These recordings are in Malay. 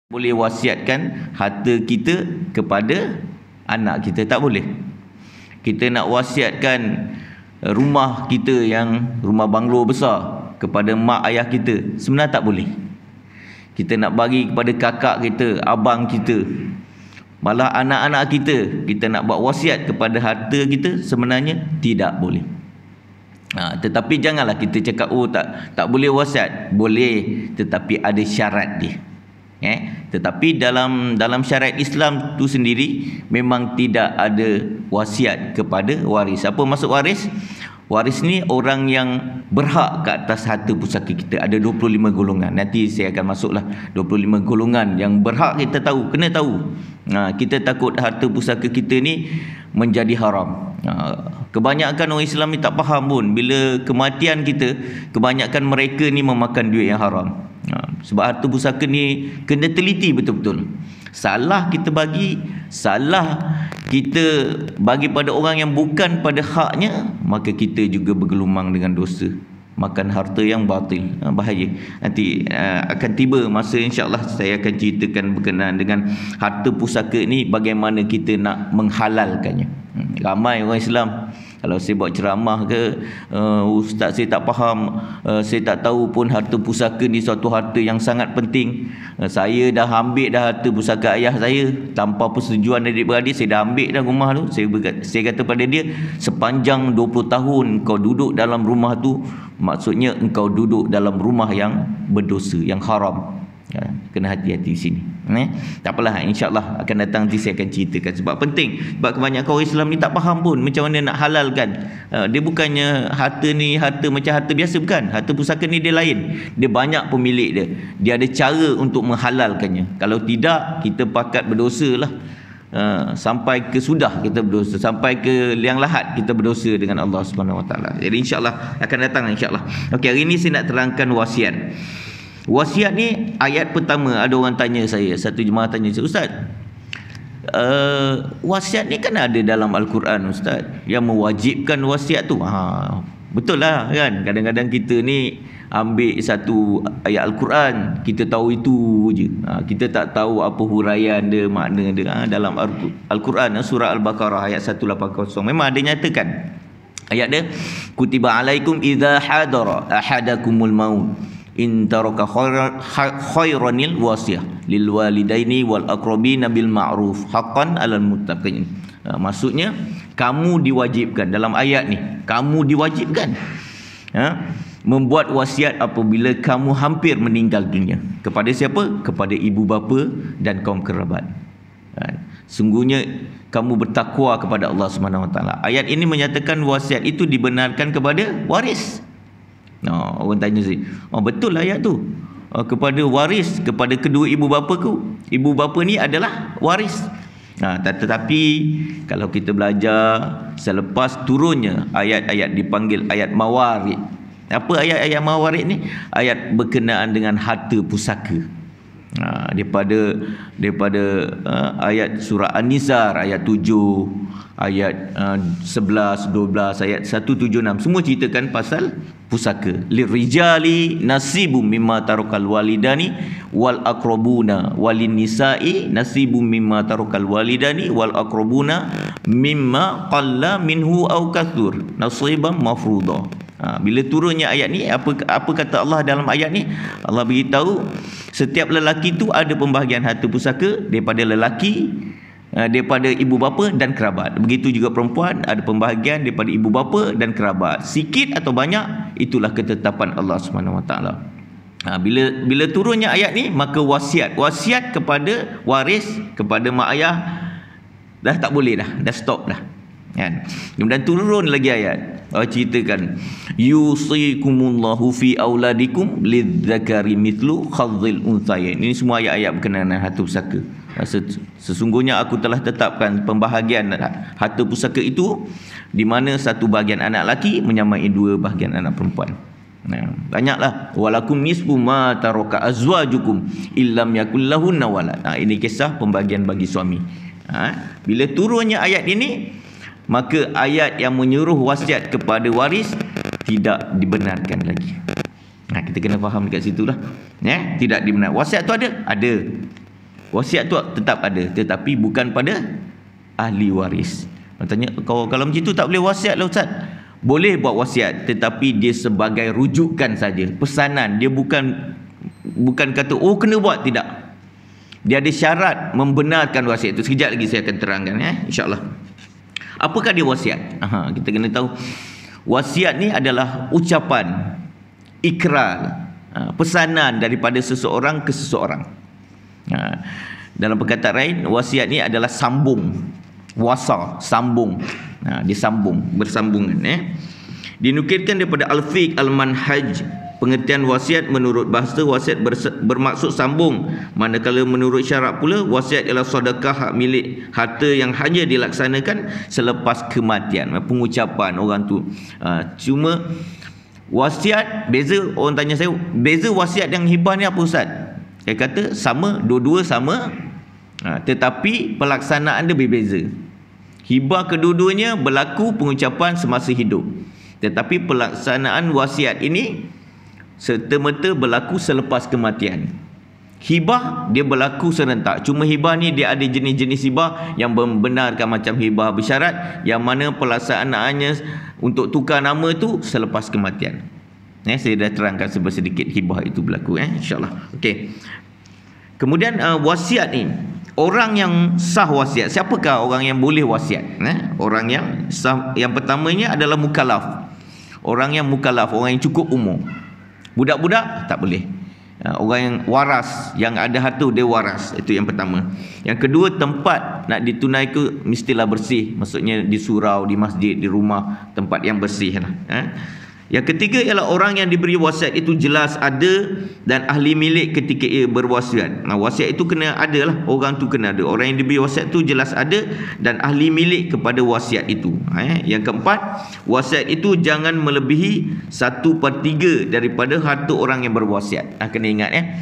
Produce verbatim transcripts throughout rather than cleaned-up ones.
boleh wasiatkan harta kita kepada anak kita, tak boleh. Kita nak wasiatkan rumah kita yang rumah banglo besar kepada mak ayah kita, sebenarnya tak boleh. Kita nak bagi kepada kakak kita, abang kita, malah anak-anak kita, kita nak buat wasiat kepada harta kita, sebenarnya tidak boleh. Ha, tetapi janganlah kita cakap oh tak tak boleh wasiat. Boleh, tetapi ada syarat dia. Eh, tetapi dalam dalam syariat Islam tu sendiri memang tidak ada wasiat kepada waris. Apa maksud waris? Waris ni orang yang berhak ke atas harta pusaka kita. Ada dua puluh lima golongan. Nanti saya akan masuklah dua puluh lima golongan yang berhak kita tahu, kena tahu. Ha, kita takut harta pusaka kita ni menjadi haram. Ha, kebanyakan orang Islam ni tak faham pun bila kematian kita, kebanyakan mereka ni memakan duit yang haram. Ha, sebab harta pusaka ni kena teliti betul-betul. Salah kita bagi, salah kita bagi pada orang yang bukan pada haknya, maka kita juga bergelumang dengan dosa, makan harta yang batil. Ha, bahaya. Nanti uh, akan tiba masa insya-Allah saya akan ceritakan berkenaan dengan harta pusaka ni, bagaimana kita nak menghalalkannya. Hmm, ramai orang Islam, kalau saya buat ceramah ke, uh, ustaz saya tak faham, uh, saya tak tahu pun harta pusaka ni suatu harta yang sangat penting. Uh, saya dah ambil dah harta pusaka ayah saya tanpa persetujuan adik-beradik, saya dah ambil dah rumah tu. Saya berkata, saya kata pada dia, sepanjang dua puluh tahun kau duduk dalam rumah tu, maksudnya engkau duduk dalam rumah yang berdosa, yang haram. Ya, kena hati-hati di sini. Eh? Tak apalah, insya-Allah akan datang nanti saya akan ceritakan, sebab penting. Sebab kebanyakan orang Islam ni tak faham pun macam mana nak halalkan. Uh, dia bukannya harta ni harta macam harta biasa, bukan. Harta pusaka ni dia lain. Dia banyak pemilik dia. Dia ada cara untuk menghalalkannya. Kalau tidak, kita pakat berdosa lah. Uh, sampai ke sudah kita berdosa, sampai ke liang lahat kita berdosa dengan Allah Subhanahu Wa Taala. Jadi insya-Allah akan datang, insya-Allah. Okey, hari ini saya nak terangkan wasiat. Wasiat ni ayat pertama, ada orang tanya saya, satu jemaah tanya saya, Ustaz, uh, wasiat ni kan ada dalam Al-Quran Ustaz, yang mewajibkan wasiat tu. Ha, betul lah kan, kadang-kadang kita ni ambil satu ayat Al-Quran, kita tahu itu je. Ha, kita tak tahu apa huraian dia, makna dia. Ha, dalam Al-Quran surah Al-Baqarah ayat seratus lapan puluh memang ada nyatakan. Ayat dia, kutiba alaikum idza hadara ahadakumul maut in taraka khairanil wasiyah lil walidaini wal aqrabina bil ma'ruf haqqan 'alal muttaqin. Ha, maksudnya kamu diwajibkan dalam ayat ni, kamu diwajibkan ha, membuat wasiat apabila kamu hampir meninggal dunia. Kepada siapa? Kepada ibu bapa dan kaum kerabat. Ha, sungguhnya kamu bertakwa kepada Allah Subhanahu Wa Taala. Ayat ini menyatakan wasiat itu dibenarkan kepada waris. Nah, orang tanya saya, oh betul lah ayat tu. Oh, kepada waris, kepada kedua ibu bapaku. Ibu bapa ni adalah waris. Nah, tetapi kalau kita belajar selepas turunnya ayat-ayat dipanggil ayat mawarid. Apa ayat-ayat mawarid ni? Ayat berkenaan dengan harta pusaka. Nah, daripada daripada uh, ayat surah An-Nisa ayat tujuh, ayat uh, sebelas, dua belas, ayat seratus tujuh puluh enam, semua ceritakan pasal pusaka. Lirijali nasibum mimma tarakal walidani wal aqrabuna walin nisa'i nasibum mimma tarakal walidani wal aqrabuna mimma qalla minhu aw katsur nasiban mafruḍa. Ha, bila turunnya ayat ni, apa apa kata Allah dalam ayat ni? Allah beritahu setiap lelaki tu ada pembahagian harta pusaka daripada lelaki, daripada ibu bapa dan kerabat. Begitu juga perempuan ada pembahagian daripada ibu bapa dan kerabat. Sikit atau banyak, itulah ketetapan Allah Subhanahu Wa Taala. Ha, bila bila turunnya ayat ni, maka wasiat wasiat kepada waris, kepada mak ayah dah tak boleh dah, dah stop dah. Kan? Kemudian turun lagi ayat. Allah ceritakan, yusikumullahu fi auladikum lidzakari mithlu khadhil unthayain. Ini semua ayat-ayat berkenaan dengan harta pusaka. Sesungguhnya aku telah tetapkan pembahagian harta pusaka itu, di mana satu bahagian anak lelaki menyamai dua bahagian anak perempuan. Nah, banyaklah walakum nisfu ma taraka azwajukum illam yakul lahunna walad. Nah, ini kisah pembahagian bagi suami. Ha? Bila turunnya ayat ini, maka ayat yang menyuruh wasiat kepada waris tidak dibenarkan lagi. Nah, kita kena faham dekat situ lah. Ya, tidak dibenarkan. Wasiat tu ada? Ada. Wasiat tu tetap ada, tetapi bukan pada ahli waris. Tanya, kalau kalau macam tu tak boleh wasiat lah Ustaz. Boleh buat wasiat, tetapi dia sebagai rujukan saja, pesanan. Dia bukan bukan kata oh kena buat, tidak. Dia ada syarat membenarkan wasiat itu. Sekejap lagi saya akan terangkan ya, insya-Allah. Apakah dia wasiat? Aha, kita kena tahu wasiat ni adalah ucapan, ikrar, pesanan daripada seseorang ke seseorang. Ha, dalam perkataan lain, wasiat ni adalah sambung, wasa, sambung. Ha, disambung, bersambungan. Eh. Dinukilkan daripada Al-Fiqh Al-Manhaj, pengertian wasiat menurut bahasa, wasiat bermaksud sambung. Manakala menurut syarak pula, wasiat ialah sedekah hak milik harta yang hanya dilaksanakan selepas kematian. Pengucapan orang tu. Ha, cuma wasiat, beza, orang tanya saya, beza wasiat yang hibah ni apa Ustaz? Saya kata sama, dua-dua sama, ha, tetapi pelaksanaan dia berbeza. Hibah kedua-duanya berlaku pengucapan semasa hidup, tetapi pelaksanaan wasiat ini serta-merta berlaku selepas kematian. Hibah dia berlaku serentak. Cuma hibah ni dia ada jenis-jenis hibah yang membenarkan macam hibah bersyarat, yang mana pelaksanaannya untuk tukar nama tu selepas kematian. Eh, saya dah terangkan sedikit hibah itu berlaku, eh, insya-Allah. Okey. Kemudian uh, wasiat ni, orang yang sah wasiat, siapakah orang yang boleh wasiat? Eh? Orang yang sah, yang pertamanya adalah mukallaf. Orang yang mukallaf, orang yang cukup umur. Budak-budak tak boleh. Orang yang waras, yang ada harta dia waras. Itu yang pertama. Yang kedua, tempat nak ditunaikan mestilah bersih. Maksudnya di surau, di masjid, di rumah, tempat yang bersih lah. Eh? Yang ketiga ialah orang yang diberi wasiat itu jelas ada dan ahli milik ketika ia berwasiat. Nah, wasiat itu kena ada lah, orang tu kena ada. Orang yang diberi wasiat itu jelas ada dan ahli milik kepada wasiat itu. Eh? Yang keempat, wasiat itu jangan melebihi satu per tiga daripada harta orang yang berwasiat. Nah, kena ingat ya.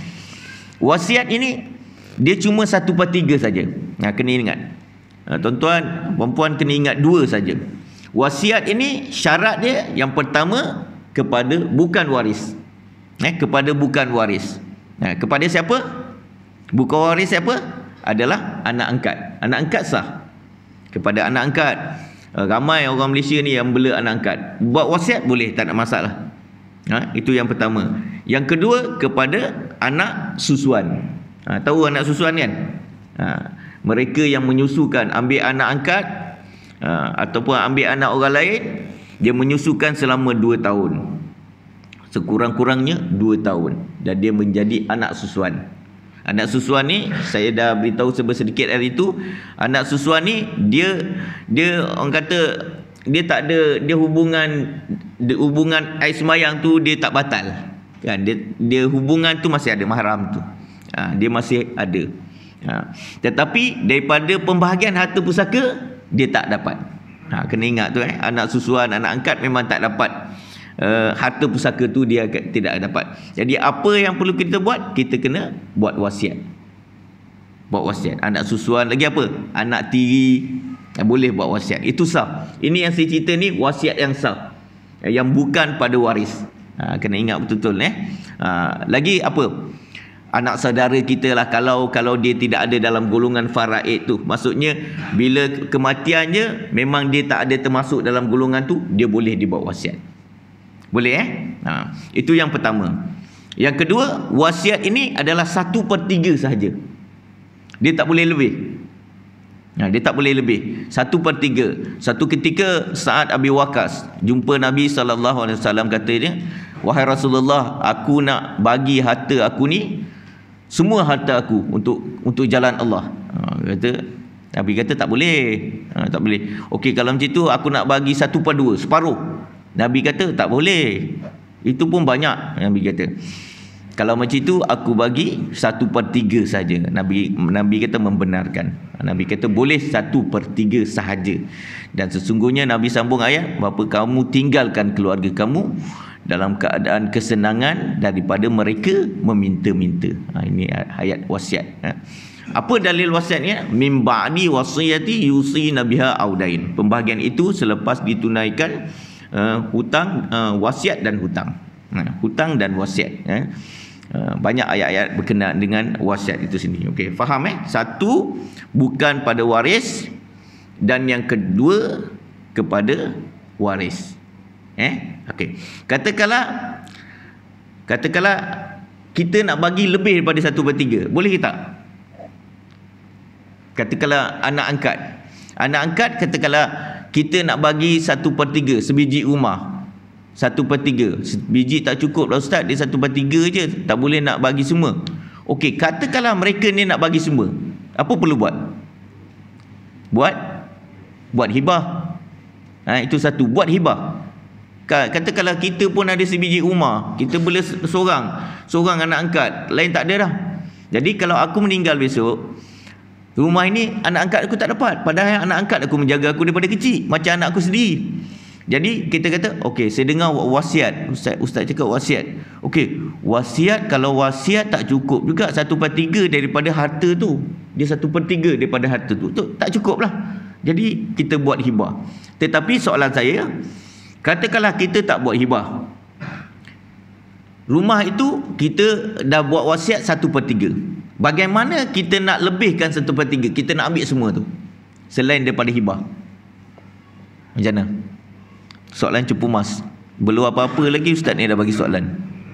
Wasiat ini dia cuma satu per tiga saja. Nah, kena ingat. Nah, tuan-tuan, puan-puan kena ingat dua saja. Wasiat ini syarat dia yang pertama kepada bukan waris. Eh, kepada bukan waris. Nah, kepada siapa? Bukan waris siapa? Adalah anak angkat. Anak angkat sah. Kepada anak angkat. Ramai orang Malaysia ni yang bela anak angkat. Buat wasiat boleh, tak ada masalah. Ha, itu yang pertama. Yang kedua kepada anak susuan. Ha, tahu anak susuan kan? Ha, mereka yang menyusukan, ambil anak angkat, Ha, ataupun ambil anak orang lain, dia menyusukan selama dua tahun, sekurang-kurangnya dua tahun, dan dia menjadi anak susuan. Anak susuan ni saya dah beritahu sedikit hari itu. Anak susuan ni dia dia orang kata dia tak ada, dia hubungan dia hubungan air sembayang tu dia tak batal kan, dia dia hubungan tu masih ada, mahram tu, ha, dia masih ada, ha. Tetapi daripada pembahagian harta pusaka dia tak dapat. Ha, kena ingat tu, eh. Anak susuan, anak angkat memang tak dapat uh, harta pusaka tu, dia tidak dapat. Jadi apa yang perlu kita buat? Kita kena buat wasiat. Buat wasiat. Anak susuan lagi apa? Anak tiri, yang boleh buat wasiat. Itu sah. Ini yang saya cerita ni wasiat yang sah, yang bukan pada waris. Ha, kena ingat betul-betul, eh. Ha, lagi apa? Anak saudara kita lah, kalau kalau dia tidak ada dalam golongan faraid tu, maksudnya bila kematiannya memang dia tak ada termasuk dalam golongan tu, dia boleh dibuat wasiat. Boleh, eh? Ha, itu yang pertama. Yang kedua, wasiat ini adalah satu per tiga sahaja. Dia tak boleh lebih. Ha, dia tak boleh lebih. Satu per tiga. Satu ketika Sa'ad Abi Waqqas jumpa Nabi sallallahu alaihi wasallam, kata dia, wahai Rasulullah, aku nak bagi harta aku ni, semua harta aku untuk untuk jalan Allah. Ha, kata Nabi kata tak boleh. Ha, tak boleh. Okey, kalau macam tu aku nak bagi satu per dua, separuh. Nabi kata tak boleh. Itu pun banyak. Nabi kata kalau macam itu aku bagi satu per tiga saja. Nabi Nabi kata membenarkan. Nabi kata boleh satu per tiga sahaja. Dan sesungguhnya Nabi sambung ayat, bahawa kamu tinggalkan keluarga kamu dalam keadaan kesenangan daripada mereka meminta-minta. Ha, ini ayat wasiat. Ha. Apa dalil wasiatnya? Min ba'di wasiyati yusina biha audain. Pembahagian itu selepas ditunaikan uh, hutang, uh, wasiat dan hutang. Ha, hutang dan wasiat. Ha. Uh, banyak ayat-ayat berkenaan dengan wasiat itu sendiri. Okey, faham eh? Satu, bukan pada waris, dan yang kedua kepada waris. Eh? Okey. Katakanlah katakanlah kita nak bagi lebih daripada satu per tiga. Boleh ke tak? Katakanlah anak angkat. Anak angkat katakanlah kita nak bagi satu per tiga sebiji rumah. Satu per tiga. Biji tak cukup lah Ustaz, dia satu per tiga je. Tak boleh nak bagi semua. Okey, katakanlah mereka ni nak bagi semua. Apa perlu buat? Buat? Buat hibah. Ha, itu satu. Buat hibah. Katakanlah kita pun ada sebiji rumah, kita boleh seorang Seorang anak angkat, lain tak ada dah. Jadi kalau aku meninggal besok, rumah ini anak angkat aku tak dapat. Padahal anak angkat aku menjaga aku daripada kecil, macam anak aku sendiri. Jadi kita kata, okey, saya dengar wasiat. Ustaz, Ustaz cakap wasiat. Okey, wasiat, kalau wasiat tak cukup juga satu per tiga daripada harta tu. Dia satu per tiga daripada harta tu, tu tak cukup lah. Jadi kita buat hibah. Tetapi soalan saya, katakanlah kita tak buat hibah. Rumah itu kita dah buat wasiat satu per tiga. Bagaimana kita nak lebihkan satu per tiga? Kita nak ambil semua tu, selain daripada hibah. Macam mana? Soalan cepu mas. Belum apa-apa lagi Ustaz ni dah bagi soalan.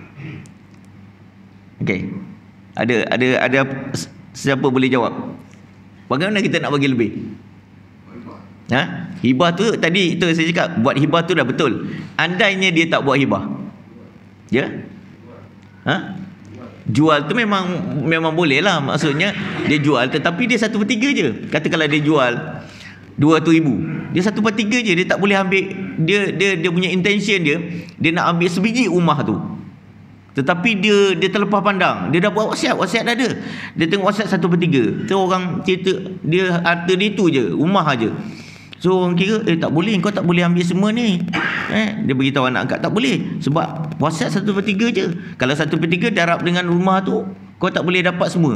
Okey. Ada ada ada siapa boleh jawab? Bagaimana kita nak bagi lebih? Ha? Hibah tu tadi tu saya cakap, buat hibah tu dah betul. Andainya dia tak buat hibah, ya? Ha? Jual tu memang memang boleh lah. Maksudnya dia jual, tetapi dia satu per tiga je. Katakanlah dia jual dua ratus ribu, dia satu per tiga je. Dia tak boleh ambil. Dia dia dia punya intention dia, dia nak ambil sebiji rumah tu. Tetapi dia dia terlepas pandang. Dia dah buat wasiat, wasiat dah ada. Dia tengok wasiat satu per tiga. Tu orang cerita dia harta dia tu je, rumah aja. So orang kira, eh tak boleh, kau tak boleh ambil semua ni. Eh, dia beritahu anak angkat, tak boleh. Sebab wasiat satu per tiga je. Kalau satu per tiga darab dengan rumah tu, kau tak boleh dapat semua.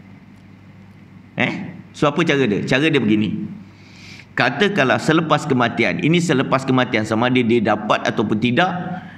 Eh, so apa cara dia? Cara dia begini. Katakanlah selepas kematian, ini selepas kematian, sama ada dia dapat ataupun tidak.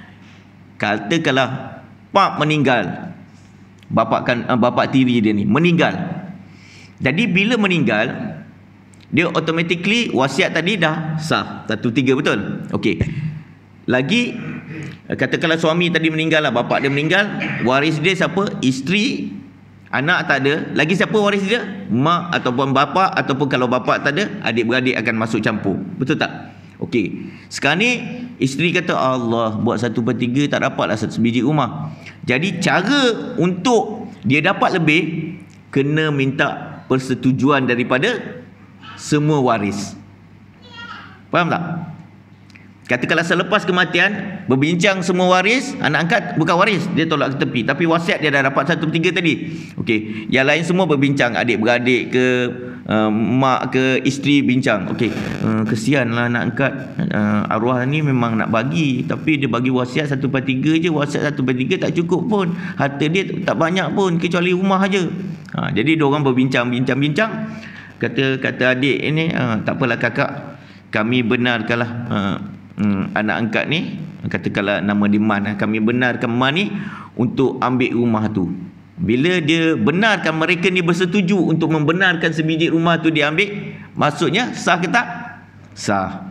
Katakanlah pak meninggal, bapak kan uh, bapak tiri dia ni meninggal. Jadi bila meninggal, dia automatically wasiat tadi dah sah. Satu tiga, betul? Okey. Lagi, katakanlah suami tadi meninggal lah, bapak dia meninggal, waris dia siapa? Isteri, anak tak ada. Lagi siapa waris dia? Mak ataupun bapa, ataupun kalau bapa tak ada, adik-beradik akan masuk campur. Betul tak? Okey. Sekarang ni isteri kata, Allah, buat satu per tiga tak dapatlah satu sebiji rumah. Jadi cara untuk dia dapat lebih, kena minta persetujuan daripada semua waris. Faham tak? Katakanlah selepas kematian, berbincang semua waris, anak angkat bukan waris, dia tolak ke tepi. Tapi wasiat dia dah dapat satu per tiga tadi. Okey, yang lain semua berbincang, adik-beradik ke, uh, mak ke, isteri bincang. Okey, uh, kesianlah anak angkat, uh, arwah ni memang nak bagi, tapi dia bagi wasiat satu per tiga je. Wasiat satu per tiga tak cukup pun, harta dia tak banyak pun, kecuali rumah aja. Ha, jadi diorang berbincang-bincang-bincang. Kata kata adik ini, uh, tak apalah kakak, kami benarkanlah uh, um, anak angkat ni, katakanlah nama dia Man, kami benarkan Man ni untuk ambil rumah tu. Bila dia benarkan, mereka ni bersetuju untuk membenarkan sebiji rumah tu dia ambil, maksudnya sah ke tak? Sah.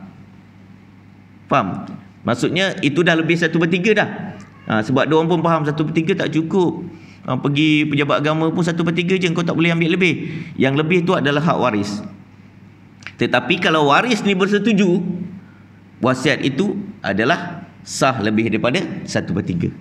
Faham? Maksudnya itu dah lebih satu per tiga dah. Ha, sebab diorang pun faham satu per tiga tak cukup. Ha, pergi pejabat agama pun satu per tiga je, kau tak boleh ambil lebih. Yang lebih tu adalah hak waris. Tetapi kalau waris ni bersetuju, wasiat itu adalah sah lebih daripada satu per tiga.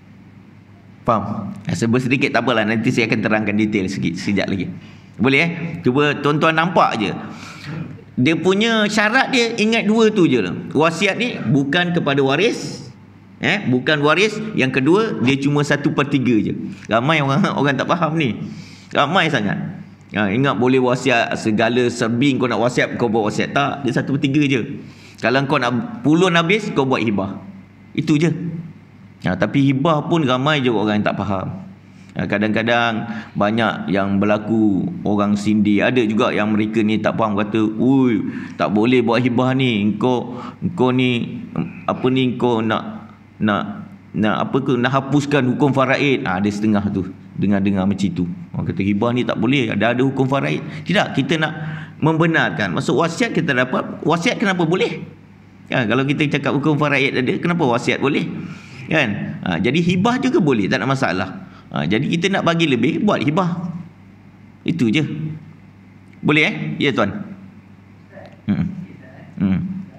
Faham? Sebab sedikit tak apalah, nanti saya akan terangkan detail sikit sekejap lagi. Boleh eh? Cuba tuan-tuan nampak je. Dia punya syarat dia ingat dua tu je lah. Wasiat ni bukan kepada waris, Eh, bukan waris. Yang kedua, dia cuma satu per tiga je. Ramai orang orang tak faham ni. Ramai sangat. Ha, ingat boleh wasiat segala serbi, kau nak wasiat, kau buat wasiat. Tak, dia satu per tiga je. Kalau kau nak pulun habis, kau buat hibah. Itu je. Ha, tapi hibah pun ramai je orang yang tak faham. Ha, kadang-kadang banyak yang berlaku orang sindi. Ada juga yang mereka ni tak faham, kata, "Ui, tak boleh buat hibah ni. Kau kau ni apa ni, kau nak nak nak apa ke, nak hapuskan hukum faraid. Ah, ada setengah tu dengar-dengar macam tu. Orang kata hibah ni tak boleh, ada ada hukum faraid. Tidak, kita nak membenarkan. Maksud wasiat kita dapat, wasiat kenapa boleh? Ya, kalau kita cakap hukum faraid ada, kenapa wasiat boleh? Kan? Ha, jadi hibah juga boleh, tak ada masalah. Ha, jadi kita nak bagi lebih, buat hibah. Itu je. Boleh eh? Ya tuan. Hmm. Hmm.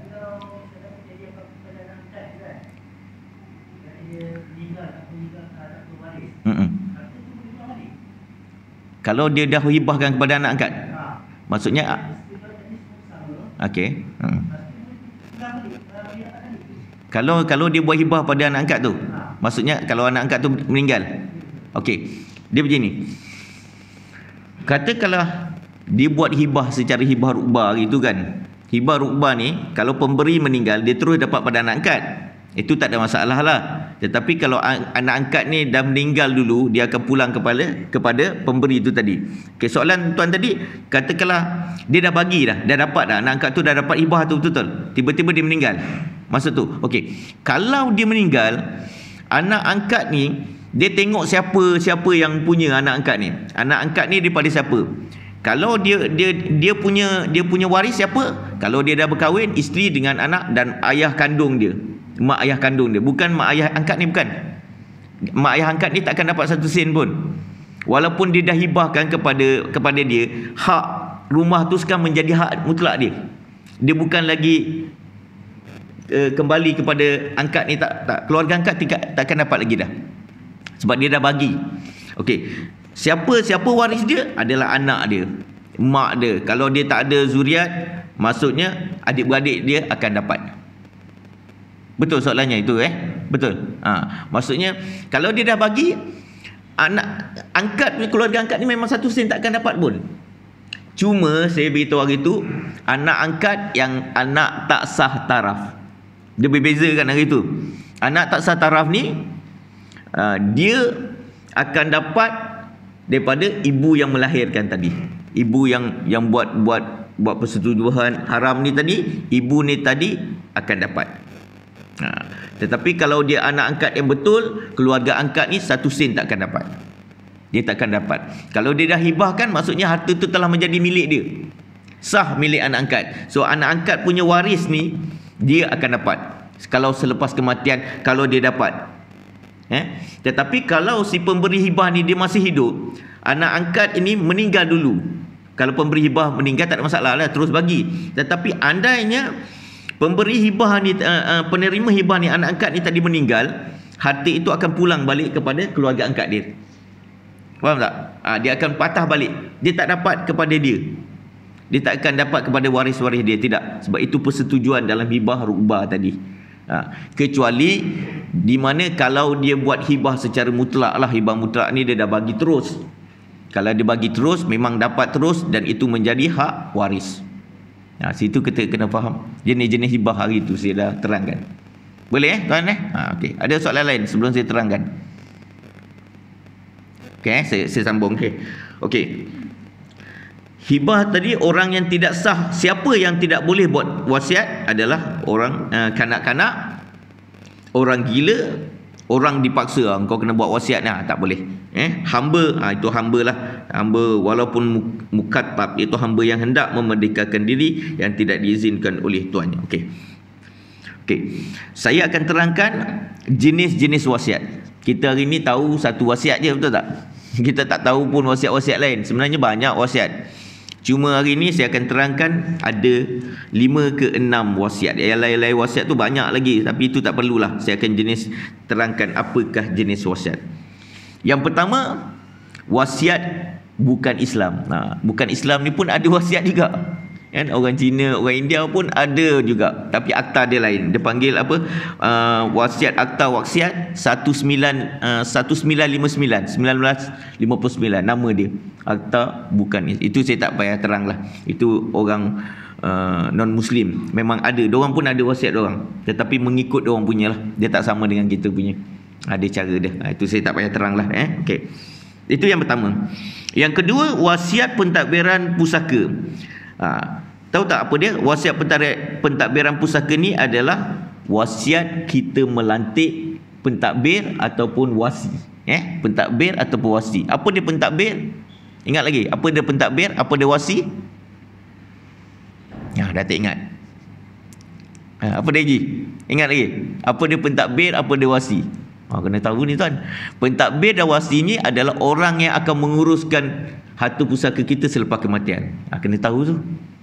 Hmm. Kalau dia dah hibahkan kepada anak angkat, maksudnya okey. Hmm. Kalau kalau dia buat hibah pada anak angkat tu, maksudnya kalau anak angkat tu meninggal. Okey. Dia begini. Katakanlah dia buat hibah secara hibah rukbah gitu kan. Hibah rukbah ni kalau pemberi meninggal dia terus dapat pada anak angkat. Itu tak ada masalah lah. Tetapi kalau anak angkat ni dah meninggal dulu, dia akan pulang kepada kepada pemberi itu tadi. Okey, soalan tuan tadi, katakanlah dia dah bagi dah, dah dapat dah, anak angkat tu dah dapat hibah tu betul-betul. Tiba-tiba dia meninggal. Maksud tu, okey. Kalau dia meninggal, anak angkat ni dia tengok siapa siapa yang punya anak angkat ni. Anak angkat ni daripada siapa? Kalau dia dia dia punya dia punya waris siapa? Kalau dia dah berkahwin, isteri dengan anak dan ayah kandung dia. Mak ayah kandung dia, bukan mak ayah angkat ni, bukan. Mak ayah angkat ni takkan dapat satu sen pun. Walaupun dia dah hibahkan kepada kepada dia, hak rumah tu sekarang menjadi hak mutlak dia. Dia bukan lagi uh, kembali kepada angkat ni, tak tak keluarga angkat tidak takkan dapat lagi dah. Sebab dia dah bagi. Okey. Siapa siapa waris dia adalah anak dia, mak dia. Kalau dia tak ada zuriat, maksudnya adik-beradik dia akan dapat. Betul soalannya itu eh? Betul. Ha, maksudnya kalau dia dah bagi, anak angkat, keluarga angkat ni memang satu sen takkan dapat pun. Cuma saya beritahu hari tu, anak angkat yang anak tak sah taraf. Dia berbeza kan hari tu. Anak tak sah taraf ni, uh, dia akan dapat daripada ibu yang melahirkan tadi. Ibu yang yang buat buat buat persetujuan haram ni tadi, ibu ni tadi akan dapat. Ha, tetapi kalau dia anak angkat yang betul, keluarga angkat ni satu sen takkan dapat. Dia takkan dapat. Kalau dia dah hibahkan, maksudnya harta tu telah menjadi milik dia. Sah milik anak angkat. So anak angkat punya waris ni dia akan dapat. Kalau selepas kematian, kalau dia dapat. Eh? Tetapi kalau si pemberi hibah ni dia masih hidup, anak angkat ini meninggal dulu. Kalau pemberi hibah meninggal tak ada masalah lah, terus bagi. Tetapi andainya pemberi hibah ni, uh, uh, penerima hibah ni, anak angkat ni tadi meninggal, harta itu akan pulang balik kepada keluarga angkat dia. Faham tak? Ha, dia akan patah balik. Dia tak dapat kepada dia. Dia tak akan dapat kepada waris-waris dia. Tidak. Sebab itu persetujuan dalam hibah rukbah tadi. Ha, kecuali di mana kalau dia buat hibah secara mutlak lah. Hibah mutlak ni dia dah bagi terus. Kalau dia bagi terus, memang dapat terus dan itu menjadi hak waris. Ha, situ kita kena faham jenis-jenis hibah hari tu saya dah terangkan. Boleh eh tuan eh? Ha, okey. Ada soalan lain sebelum saya terangkan? Okey, eh? saya, saya sambung. Okey. Okey. Hibah tadi orang yang tidak sah. Siapa yang tidak boleh buat wasiat adalah orang uh, kanak-kanak, orang gila, orang dipaksa. Engkau kena buat wasiat nah, tak boleh. Eh, hamba, ha, itu hamba lah. Hamba walaupun mukattab, itu hamba yang hendak memerdekakan diri yang tidak diizinkan oleh tuannya. Okey. Okey. Saya akan terangkan jenis-jenis wasiat. Kita hari ni tahu satu wasiat je, betul tak? Kita tak tahu pun wasiat-wasiat lain. Sebenarnya banyak wasiat. Cuma hari ni saya akan terangkan ada lima ke enam wasiat. Yang lain-lain wasiat tu banyak lagi, tapi itu tak perlulah. Saya akan jenis terangkan apakah jenis wasiat. Yang pertama, wasiat bukan Islam. Nah, bukan Islam ni pun ada wasiat juga. Kan, orang Cina, orang India pun ada juga, tapi akta dia lain. Dia panggil apa? Uh, wasiat akta wasiat seribu sembilan ratus lima puluh sembilan, seribu sembilan ratus lima puluh sembilan nama dia. Akta bukan, itu saya tak payah terang lah. Itu orang uh, non muslim memang ada. Diorang pun ada wasiat diorang, tetapi mengikut diorang punya lah. Dia tak sama dengan kita punya. Ada cara dia. Ha, itu saya tak payah terang lah. Eh? Okey. Itu yang pertama. Yang kedua, wasiat pentadbiran pusaka. Ha, tahu tak apa dia? Wasiat pentadbiran pusaka ni adalah wasiat kita melantik pentadbir ataupun wasi. Eh, pentadbir ataupun wasi. Apa dia pentadbir? Ingat lagi, apa dia pentadbir, apa dia wasi? Ya, dah tak ingat. Ha, apa dia lagi? Ingat lagi. Apa dia pentadbir, apa dia wasi? Ha, kena tahu ni tuan. Pentadbir dan wasi ni adalah orang yang akan menguruskan harta pusaka kita selepas kematian. Ha, kena tahu tu.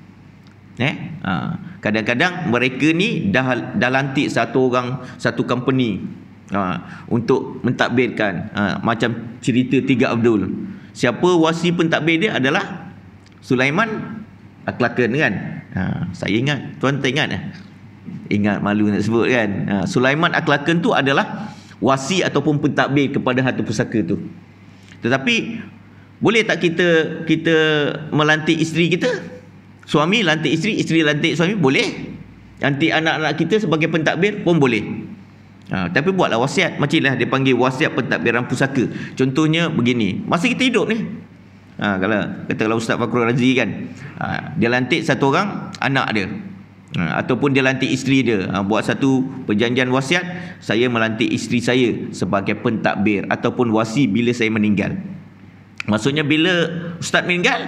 Eh? Ha, kadang-kadang mereka ni dah dah lantik satu orang, satu company ha, untuk mentadbirkan. Ha, macam cerita Tiga Abdul. Siapa wasi pentadbir dia adalah Sulaiman Aklaken kan? Ha, saya ingat, tuan tak ingat eh? Ingat, malu nak sebut kan. Ha, Sulaiman Aklaken tu adalah wasi ataupun pentadbir kepada harta pusaka tu. Tetapi boleh tak kita kita melantik isteri kita? Suami lantik isteri, isteri lantik suami, boleh. Lantik anak-anak kita sebagai pentadbir pun boleh. Ha, tapi buatlah wasiat. Macamlah dia panggil wasiat pentadbiran pusaka. Contohnya begini, masa kita hidup ni, ha, kalau katakanlah Ustaz Fakhrul Razi kan, ha, dia lantik satu orang anak dia, ha, ataupun dia lantik isteri dia, ha, buat satu perjanjian wasiat, saya melantik isteri saya sebagai pentadbir ataupun wasi bila saya meninggal. Maksudnya bila Ustaz meninggal,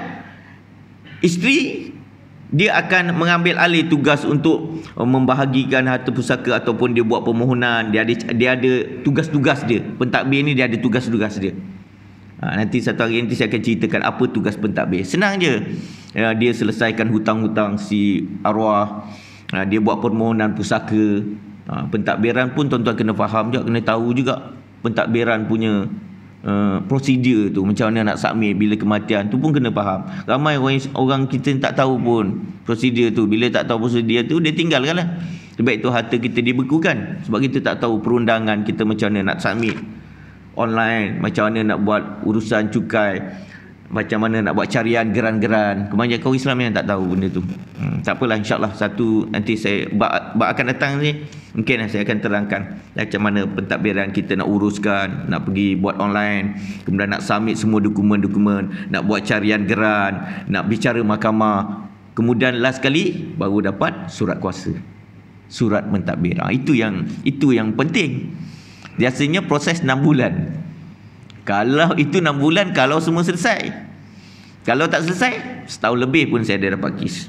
isteri dia akan mengambil alih tugas untuk membahagikan harta pusaka ataupun dia buat permohonan. Dia ada dia ada tugas-tugas dia. Pentadbir ni dia ada tugas-tugas dia. Ha, nanti satu hari nanti saya akan ceritakan apa tugas pentadbir. Senang je. Ya, dia selesaikan hutang-hutang si arwah. Ha, dia buat permohonan pusaka. Ha, pentadbiran pun tuan-tuan kena faham juga, kena tahu juga pentadbiran punya Uh, prosedur tu, macam mana nak submit bila kematian tu pun kena faham. Ramai orang, orang kita tak tahu pun prosedur tu. Bila tak tahu prosedur tu, dia tinggalkan lah. Sebab itu harta kita dibekukan. Sebab kita tak tahu perundangan kita macam mana nak submit online, macam mana nak buat urusan cukai, macam mana nak buat carian geran-geran. Kebanyakan orang Islam yang tak tahu benda tu. hmm, Tak apalah, insyaAllah satu nanti saya bak, bak akan datang ni, mungkin saya akan terangkan macam mana pentadbiran kita nak uruskan, nak pergi buat online, kemudian nak submit semua dokumen-dokumen, nak buat carian geran, nak bicara mahkamah, kemudian last kali baru dapat surat kuasa, surat mentadbir. Ha, itu yang itu yang penting. Biasanya proses enam bulan. Kalau itu enam bulan, kalau semua selesai. Kalau tak selesai, setahun lebih pun saya ada dapat kes.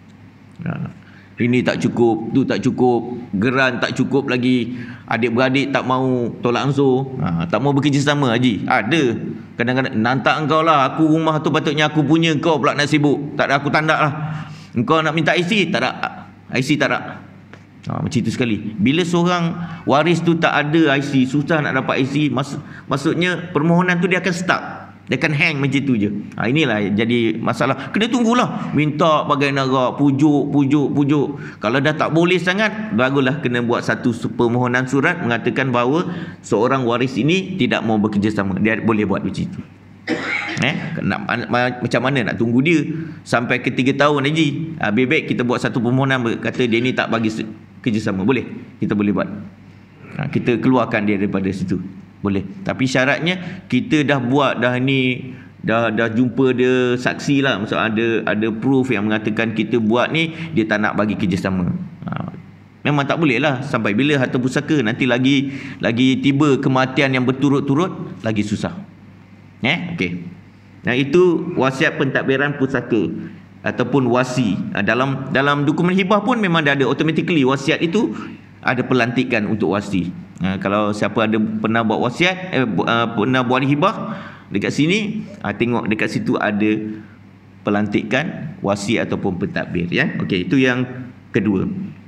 Ha. Ini tak cukup, tu tak cukup, geran tak cukup lagi, adik-beradik tak mau tolak ansur, ha, tak mau bekerjasama. Haji, ada. Kadang-kadang, nantak engkau lah, aku rumah tu patutnya aku punya, kau pula nak sibuk. Tak ada, aku tandak lah. Engkau nak minta I C, tak ada. I C tak ada. Ha, macam itu sekali. Bila seorang waris tu tak ada I C, susah nak dapat I C, maksud, maksudnya permohonan tu dia akan stuck. Dia akan hang macam tu je. Ha, inilah jadi masalah. Kena tunggulah. Minta bagai narak, pujuk, pujuk, pujuk. Kalau dah tak boleh sangat, barulah kena buat satu permohonan surat mengatakan bahawa seorang waris ini tidak mau bekerjasama. Dia boleh buat macam itu. Eh, nak, macam mana nak tunggu dia sampai ke tiga tahun lagi? Ha, baik-baik kita buat satu permohonan kata dia ni tak bagi kerjasama. Boleh. Kita boleh buat. Ha, kita keluarkan dia daripada situ. Boleh. Tapi syaratnya kita dah buat dah ni, dah dah jumpa dia saksi lah, maksud ada ada proof yang mengatakan kita buat ni, dia tak nak bagi kerjasama. Ha, memang tak boleh lah. Sampai bila harta pusaka nanti lagi lagi tiba kematian yang berturut-turut, lagi susah. Eh, okey. Nah, itu wasiat pentadbiran pusaka ataupun wasi. Ha, dalam dalam dokumen hibah pun memang dah ada automatically wasiat itu ada pelantikan untuk wasi. Ha, kalau siapa ada pernah buat wasiat, eh, uh, pernah buat hibah dekat sini, ha, tengok dekat situ ada pelantikan wasi ataupun pentadbir, ya. Okey, itu yang kedua.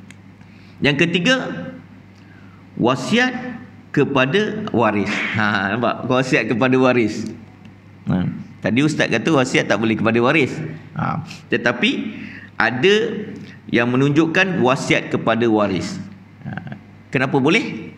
Yang ketiga, wasiat kepada waris. Ha, nampak? Wasiat kepada waris. Ha, tadi ustaz kata wasiat tak boleh kepada waris. Ha, tetapi ada yang menunjukkan wasiat kepada waris. Ha, kenapa boleh?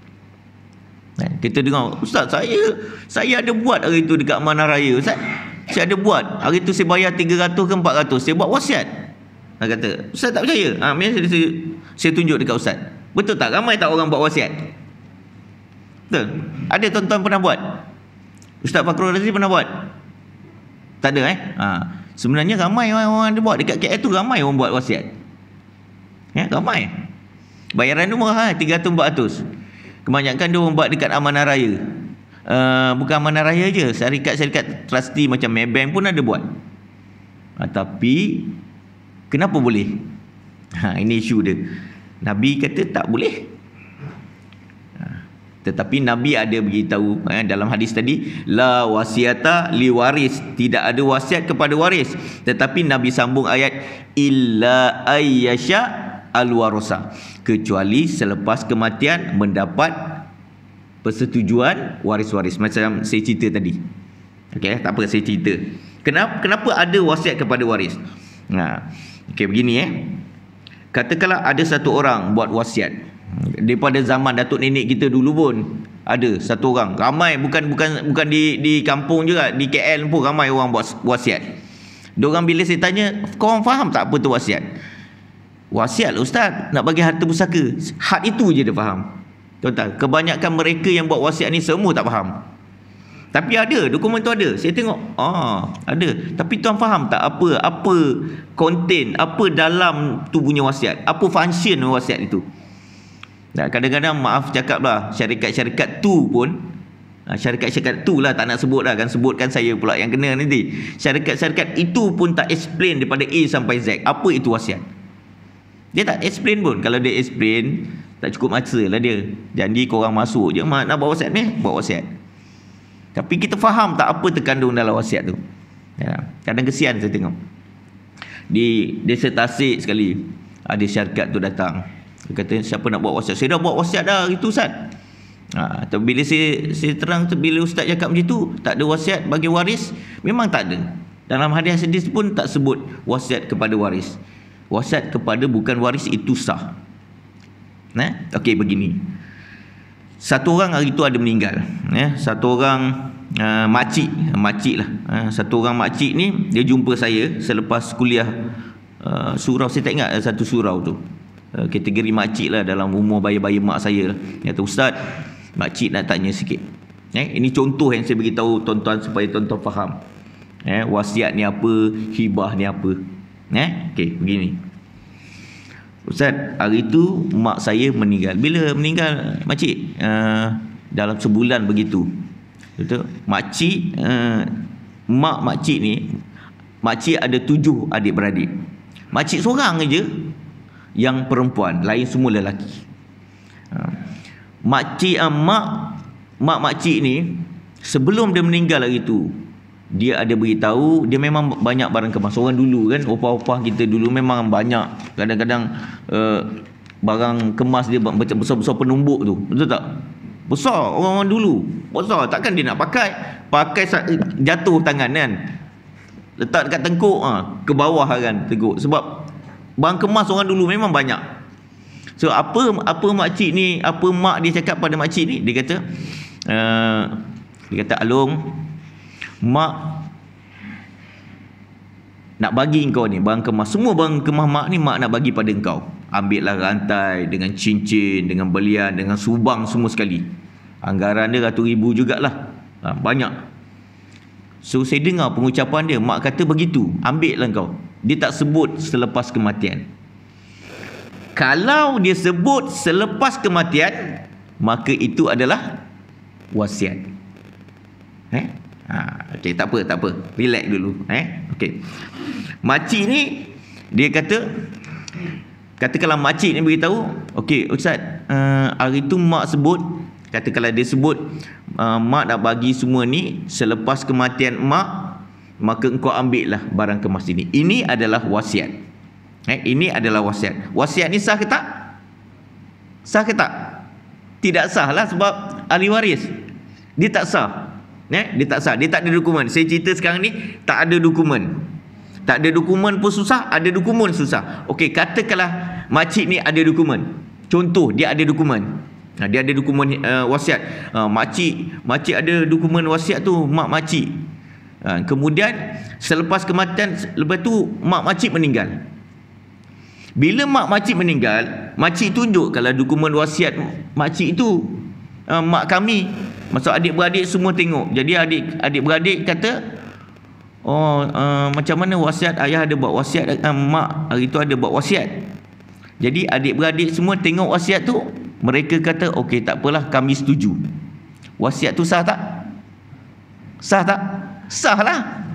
Kita dengar, ustaz saya saya ada buat hari tu dekat Amanah Raya, ustaz. Saya ada buat. Hari tu saya bayar tiga ratus ke empat ratus. Saya buat wasiat. Dia kata, ustaz tak percaya. Ha, saya, saya, saya tunjuk dekat ustaz. Betul tak? Ramai tak orang buat wasiat? Betul? Ada tuan-tuan pernah buat? Ustaz Fakhrul Razi pernah buat? Tak ada eh? Ha, sebenarnya ramai orang ada buat. Dekat K L tu ramai orang buat wasiat. Ya, ramai. Bayaran tu murah, tiga ratus empat ratus. Kebanyakan dia orang buat dekat amanah raya. Uh, bukan amanah raya je, syarikat-syarikat trustee macam Maybank pun ada buat. Ha, tapi kenapa boleh? Ha, ini isu dia. Nabi kata tak boleh. Ha, tetapi Nabi ada beritahu eh, dalam hadis tadi, la wasiata li waris, tidak ada wasiat kepada waris. Tetapi Nabi sambung ayat, illa ayyasha al-warasa, kecuali selepas kematian mendapat persetujuan waris-waris, macam saya cerita tadi. Okey, tak apa saya cerita. Kenapa kenapa ada wasiat kepada waris? Nah, okey begini eh. Katakanlah ada satu orang buat wasiat. Daripada zaman datuk nenek kita dulu pun ada satu orang. Ramai, bukan bukan bukan di di kampung juga, di K L pun ramai orang buat wasiat. Diorang bila saya tanya, kau orang faham tak apa tu wasiat? Wasiat lah ustaz, nak bagi harta pusaka. Had itu je dia faham. Tuan-tuan, kebanyakan mereka yang buat wasiat ni semua tak faham. Tapi ada, dokumen tu ada. Saya tengok, ah, ada. Tapi tuan faham tak apa apa konten, apa dalam tu punya wasiat? Apa function wasiat itu? Nah, kadang-kadang maaf cakap lah, syarikat-syarikat tu pun, syarikat-syarikat tu lah, tak nak sebut lah, kan sebutkan saya pula yang kena nanti. Syarikat-syarikat itu pun tak explain daripada A sampai Z apa itu wasiat. Dia tak explain pun. Kalau dia explain, tak cukup masa lah dia. Janji korang masuk je, mak nak buat wasiat ni, buat wasiat. Tapi kita faham tak apa terkandung dalam wasiat tu. Ya, kadang kesian saya tengok. Di desa Tasik sekali, ada syarikat tu datang. Dia kata, siapa nak buat wasiat? Saya dah buat wasiat dah itu ustaz. Ha, tapi bila saya, saya terang, bila ustaz cakap macam tu, tak ada wasiat bagi waris, memang tak ada. Dalam hadis-hadis pun tak sebut wasiat kepada waris. Wasiat kepada bukan waris itu sah. Nah, okey begini. Satu orang hari tu ada meninggal, ya. Satu orang uh, makcik, makcik lah. Uh, satu orang makcik ni dia jumpa saya selepas kuliah uh, surau, saya tak ingat satu surau tu. Uh, kategori makcik lah, dalam umur bayar-bayar mak saya lah. Dia kata, ustaz, makcik nak tanya sikit. Eh, ini contoh yang saya beritahu tuan-tuan supaya tuan-tuan faham. Eh, wasiat ni apa, hibah ni apa. Eh, okey, begini. Ustaz, hari tu mak saya meninggal. Bila meninggal makcik? Uh, dalam sebulan begitu. Betul? Makcik, uh, mak makcik ni, makcik ada tujuh adik-beradik. Makcik seorang aja yang perempuan, lain semua lelaki. Uh, makcik, uh, mak mak makcik ni sebelum dia meninggal hari tu, dia ada beritahu, dia memang banyak barang kemas. Orang dulu kan, opah-opah kita dulu memang banyak. Kadang-kadang uh, barang kemas dia macam besar-besar penumbuk tu. Betul tak? Besar orang-orang dulu. Besar. Takkan dia nak pakai. Pakai jatuh tangan kan. Letak dekat tengkuk, ha, ke bawah kan tengkuk. Sebab barang kemas orang dulu memang banyak. So apa apa makcik ni, apa mak dia cakap pada makcik ni, dia kata uh, dia kata, Along, mak nak bagi engkau ni barang kemas. Semua barang kemas mak ni mak nak bagi pada engkau. Ambillah rantai dengan cincin, dengan belian, dengan subang semua sekali. Anggaran dia ratus ribu jugalah. Ha, banyak. So saya dengar pengucapan dia, mak kata begitu, ambillah engkau. Dia tak sebut selepas kematian. Kalau dia sebut selepas kematian, maka itu adalah wasiat. Eh? Ha, okey, tak apa, tak apa. Relax dulu, eh. Okey. Makcik ni dia kata, katakanlah makcik ni beritahu, okey ustaz, uh, hari tu mak sebut, katakanlah dia sebut uh, mak nak bagi semua ni selepas kematian mak, maka engkau ambillah barang kemas ini. Ini adalah wasiat. Eh, ini adalah wasiat. Wasiat ni sah ke tak? Sah ke tak? Tidak sah lah, sebab ahli waris. Dia tak sah. Eh, dia tak sah. Dia tak ada dokumen. Saya cerita sekarang ni, tak ada dokumen. Tak ada dokumen pun susah, ada dokumen susah. Okey, katakanlah makcik ni ada dokumen. Contoh, dia ada dokumen. Nah, dia ada dokumen uh, wasiat. Uh, makcik, makcik ada dokumen wasiat tu, mak makcik. Uh, kemudian selepas kematian, lepas tu mak makcik meninggal. Bila mak makcik meninggal, makcik tunjuk kalau dokumen wasiat makcik itu, uh, mak kami, maksud adik-beradik semua tengok. Jadi adik adik-beradik kata, oh uh, macam mana wasiat ayah ada buat wasiat, uh, mak hari tu ada buat wasiat. Jadi adik-beradik semua tengok wasiat tu, mereka kata okey tak apalah, kami setuju. Wasiat tu sah tak? Sah tak? Sah lah.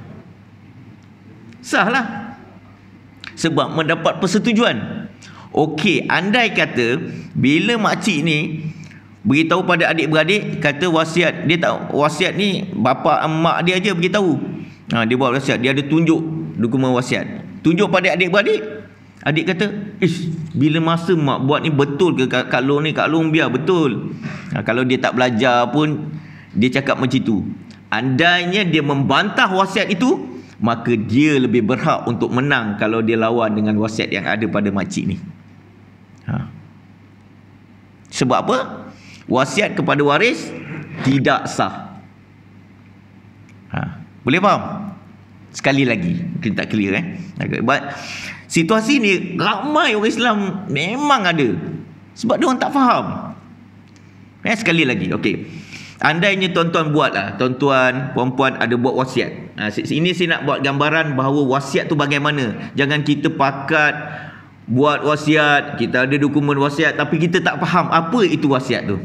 Sah lah. Sebab mendapat persetujuan. Okey, andai kata bila makcik ni beritahu pada adik-beradik, kata wasiat, dia tak, wasiat ni bapa emak dia aja beritahu. Ha, dia buat wasiat, dia ada tunjuk dokumen wasiat. Tunjuk pada adik-beradik. Adik kata, ish, bila masa mak buat ni betul ke Kak, Kak Long ni? Kak Long biar betul. Ha, kalau dia tak belajar pun, dia cakap macam tu. Andainya dia membantah wasiat itu, maka dia lebih berhak untuk menang kalau dia lawan dengan wasiat yang ada pada makcik ni. Ha. Sebab apa? Wasiat kepada waris tidak sah. Ha. Boleh faham? Sekali lagi, kita tak clear eh. But situasi ni ramai orang Islam memang ada. Sebab dia orang tak faham. Eh, sekali lagi, okey. Andainya tuan-tuan buatlah, tuan-tuan, puan-puan ada buat wasiat. Ha, ini saya nak buat gambaran bahawa wasiat tu bagaimana. Jangan kita pakat buat wasiat, kita ada dokumen wasiat tapi kita tak faham apa itu wasiat tu.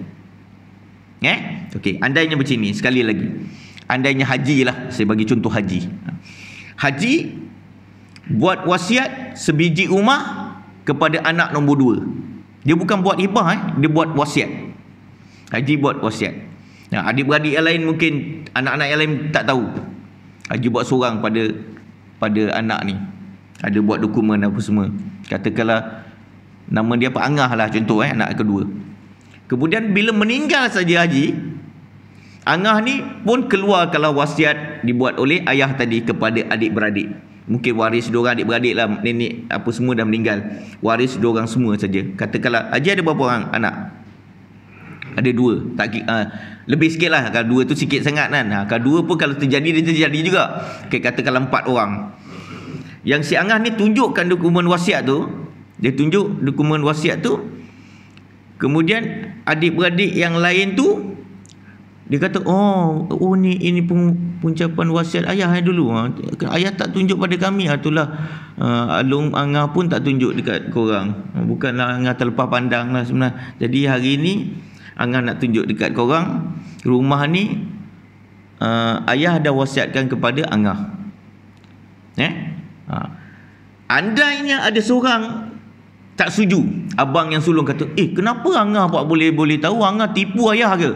Eh? Okey, andainya macam ni, sekali lagi. Andainya haji lah, saya bagi contoh haji. Haji buat wasiat sebiji rumah kepada anak nombor dua. Dia bukan buat hibah, eh? Dia buat wasiat. Haji buat wasiat. Nah, adik-beradik yang lain mungkin, anak-anak yang lain tak tahu. Haji buat seorang pada pada anak ni. Ada buat dokumen apa semua. Katakanlah nama dia apa, Angah lah contoh, eh, anak kedua. Kemudian bila meninggal saja haji, Angah ni pun keluar kalau wasiat dibuat oleh ayah tadi kepada adik-beradik. Mungkin waris dua orang adik-beradik lah, nenek apa semua dah meninggal. Waris dua orang semua saja. Katakanlah haji ada berapa orang anak? Ada dua. Tak, uh, lebih sikit lah. Kalau dua tu sikit sangat kan. Ha, kalau dua pun kalau terjadi, dia terjadi juga. Okay, katakanlah empat orang. Yang si Angah ni tunjukkan dokumen wasiat tu. Dia tunjuk dokumen wasiat tu. Kemudian adik-beradik yang lain tu, dia kata, oh, oh ni ini pengucapan wasiat ayah dulu. Ha. Ayah tak tunjuk pada kami. Ha, itulah uh, Alung Angah pun tak tunjuk dekat korang. Ha, bukanlah Angah terlepas pandang lah sebenarnya. Jadi hari ni Angah nak tunjuk dekat korang, rumah ni uh, ayah dah wasiatkan kepada Angah. Eh? Ha. Andainya ada seorang tak setuju, abang yang sulung kata, eh kenapa Angah buat boleh boleh tahu? Angah tipu ayah ke?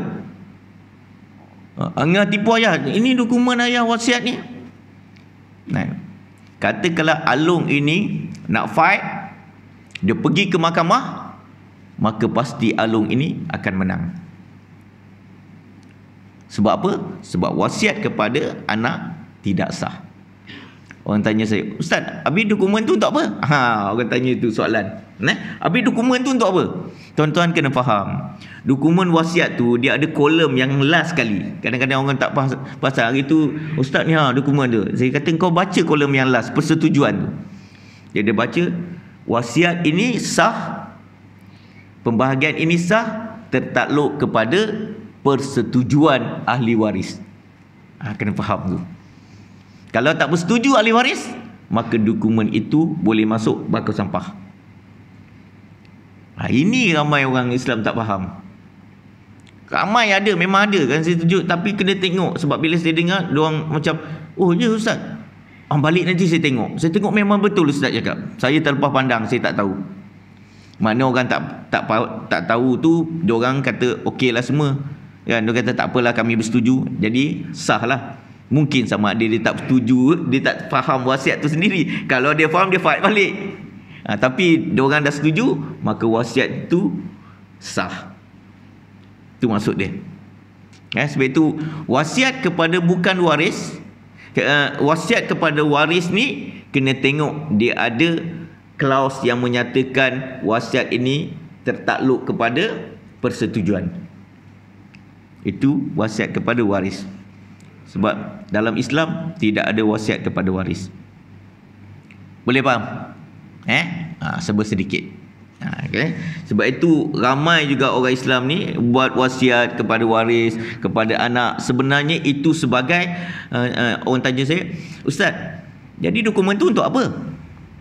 Angah tipu ayah. Ini dokumen ayah wasiat ni. Nah, katakanlah Alung ini nak fight, dia pergi ke mahkamah, maka pasti Alung ini akan menang. Sebab apa? Sebab wasiat kepada anak tidak sah. Orang tanya saya, Ustaz, habis dokumen tu untuk apa? Ha, orang tanya itu soalan. Nah, habis dokumen tu untuk apa? Tuan-tuan kena faham. Dokumen wasiat tu dia ada kolom yang last sekali. Kadang-kadang orang tak pasal, pasal hari tu, Ustaz ni ha dokumen tu. Saya kata kau baca kolom yang last, persetujuan tu. Dia ada baca wasiat ini sah, pembahagian ini sah tertakluk kepada persetujuan ahli waris. Ha, kena faham tu. Kalau tak bersetuju ahli waris, maka dokumen itu boleh masuk bakul sampah. Ha, ini ramai orang Islam tak faham. Ramai ada, memang ada kan saya tunjuk, tapi kena tengok. Sebab bila saya dengar, diorang macam, oh ya Ustaz, ah, balik nanti saya tengok. Saya tengok memang betul Ustaz cakap. Saya terlepas pandang, saya tak tahu. Mana orang tak tak tak tahu tu, diorang kata okey lah semua. Kan, dia kata tak apalah kami bersetuju. Jadi sah lah. Mungkin sama ada dia tak setuju, dia tak faham wasiat tu sendiri. Kalau dia faham, dia fight balik. Ha, tapi diorang dah setuju, maka wasiat tu sah. Itu maksud dia. Eh, sebab itu wasiat kepada bukan waris, ke, uh, wasiat kepada waris ni kena tengok dia ada klaus yang menyatakan wasiat ini tertakluk kepada persetujuan. Itu wasiat kepada waris. Sebab dalam Islam tidak ada wasiat kepada waris. Boleh faham? Eh? Ha, sebut sedikit. Ha, okay. Sebab itu ramai juga orang Islam ni buat wasiat kepada waris, kepada anak. Sebenarnya itu sebagai uh, uh, orang tanya saya, Ustaz, jadi dokumen tu untuk apa?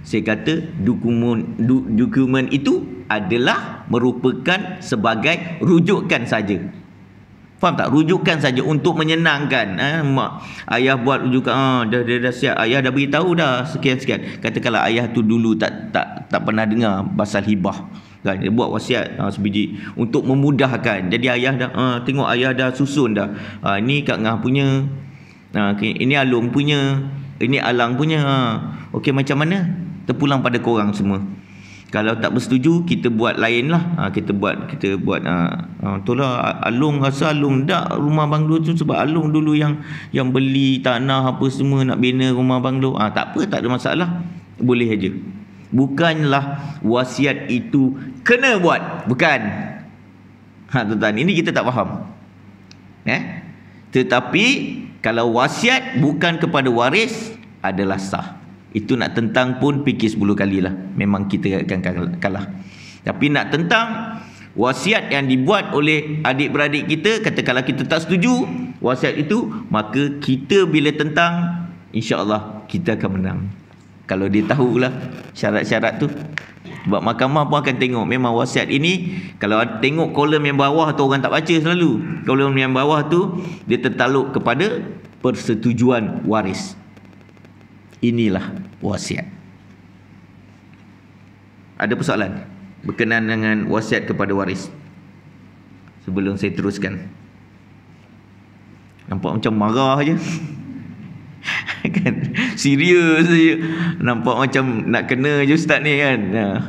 Saya kata dokumen du, dokumen itu adalah merupakan sebagai rujukan saja. Faham tak? Rujukan saja untuk menyenangkan. Eh, mak, ayah buat rujukan, ah, dah, dah, dah siap. Ayah dah beritahu dah sekian-sekian. Katakanlah ayah tu dulu tak tak tak pernah dengar pasal hibah. Kan? Dia buat wasiat ah, sebiji untuk memudahkan. Jadi ayah dah, ah, tengok ayah dah susun dah. Ah, ini Kak Ngah punya. Ah, ini Alung punya. Ini Alang punya. Ah. Okey, macam mana? Terpulang pada korang semua. Kalau tak bersetuju, kita buat lain lah. Ha, kita buat, kita buat. Ha, itulah Alung rasa Alung tak rumah banglo tu sebab Alung dulu yang yang beli tanah apa semua nak bina rumah banglo. Ha, tak apa, tak ada masalah. Boleh aja. Bukanlah wasiat itu kena buat. Bukan. Ha, tuan-tuan, ini kita tak faham. Eh? Tetapi kalau wasiat bukan kepada waris adalah sah. Itu nak tentang pun fikir sepuluh kali lah. Memang kita akan kalah. Tapi nak tentang wasiat yang dibuat oleh adik-beradik kita, katakanlah kita tak setuju wasiat itu, maka kita bila tentang, insya-Allah kita akan menang. Kalau dia tahulah syarat-syarat tu. Sebab mahkamah pun akan tengok memang wasiat ini, kalau tengok kolom yang bawah tu orang tak baca selalu. Kolom yang bawah tu dia tertaluk kepada persetujuan waris. Inilah wasiat. Ada persoalan berkenaan dengan wasiat kepada waris? Sebelum saya teruskan. Nampak macam marah je. Kan serius je. Nampak macam nak kena je ustaz ni kan.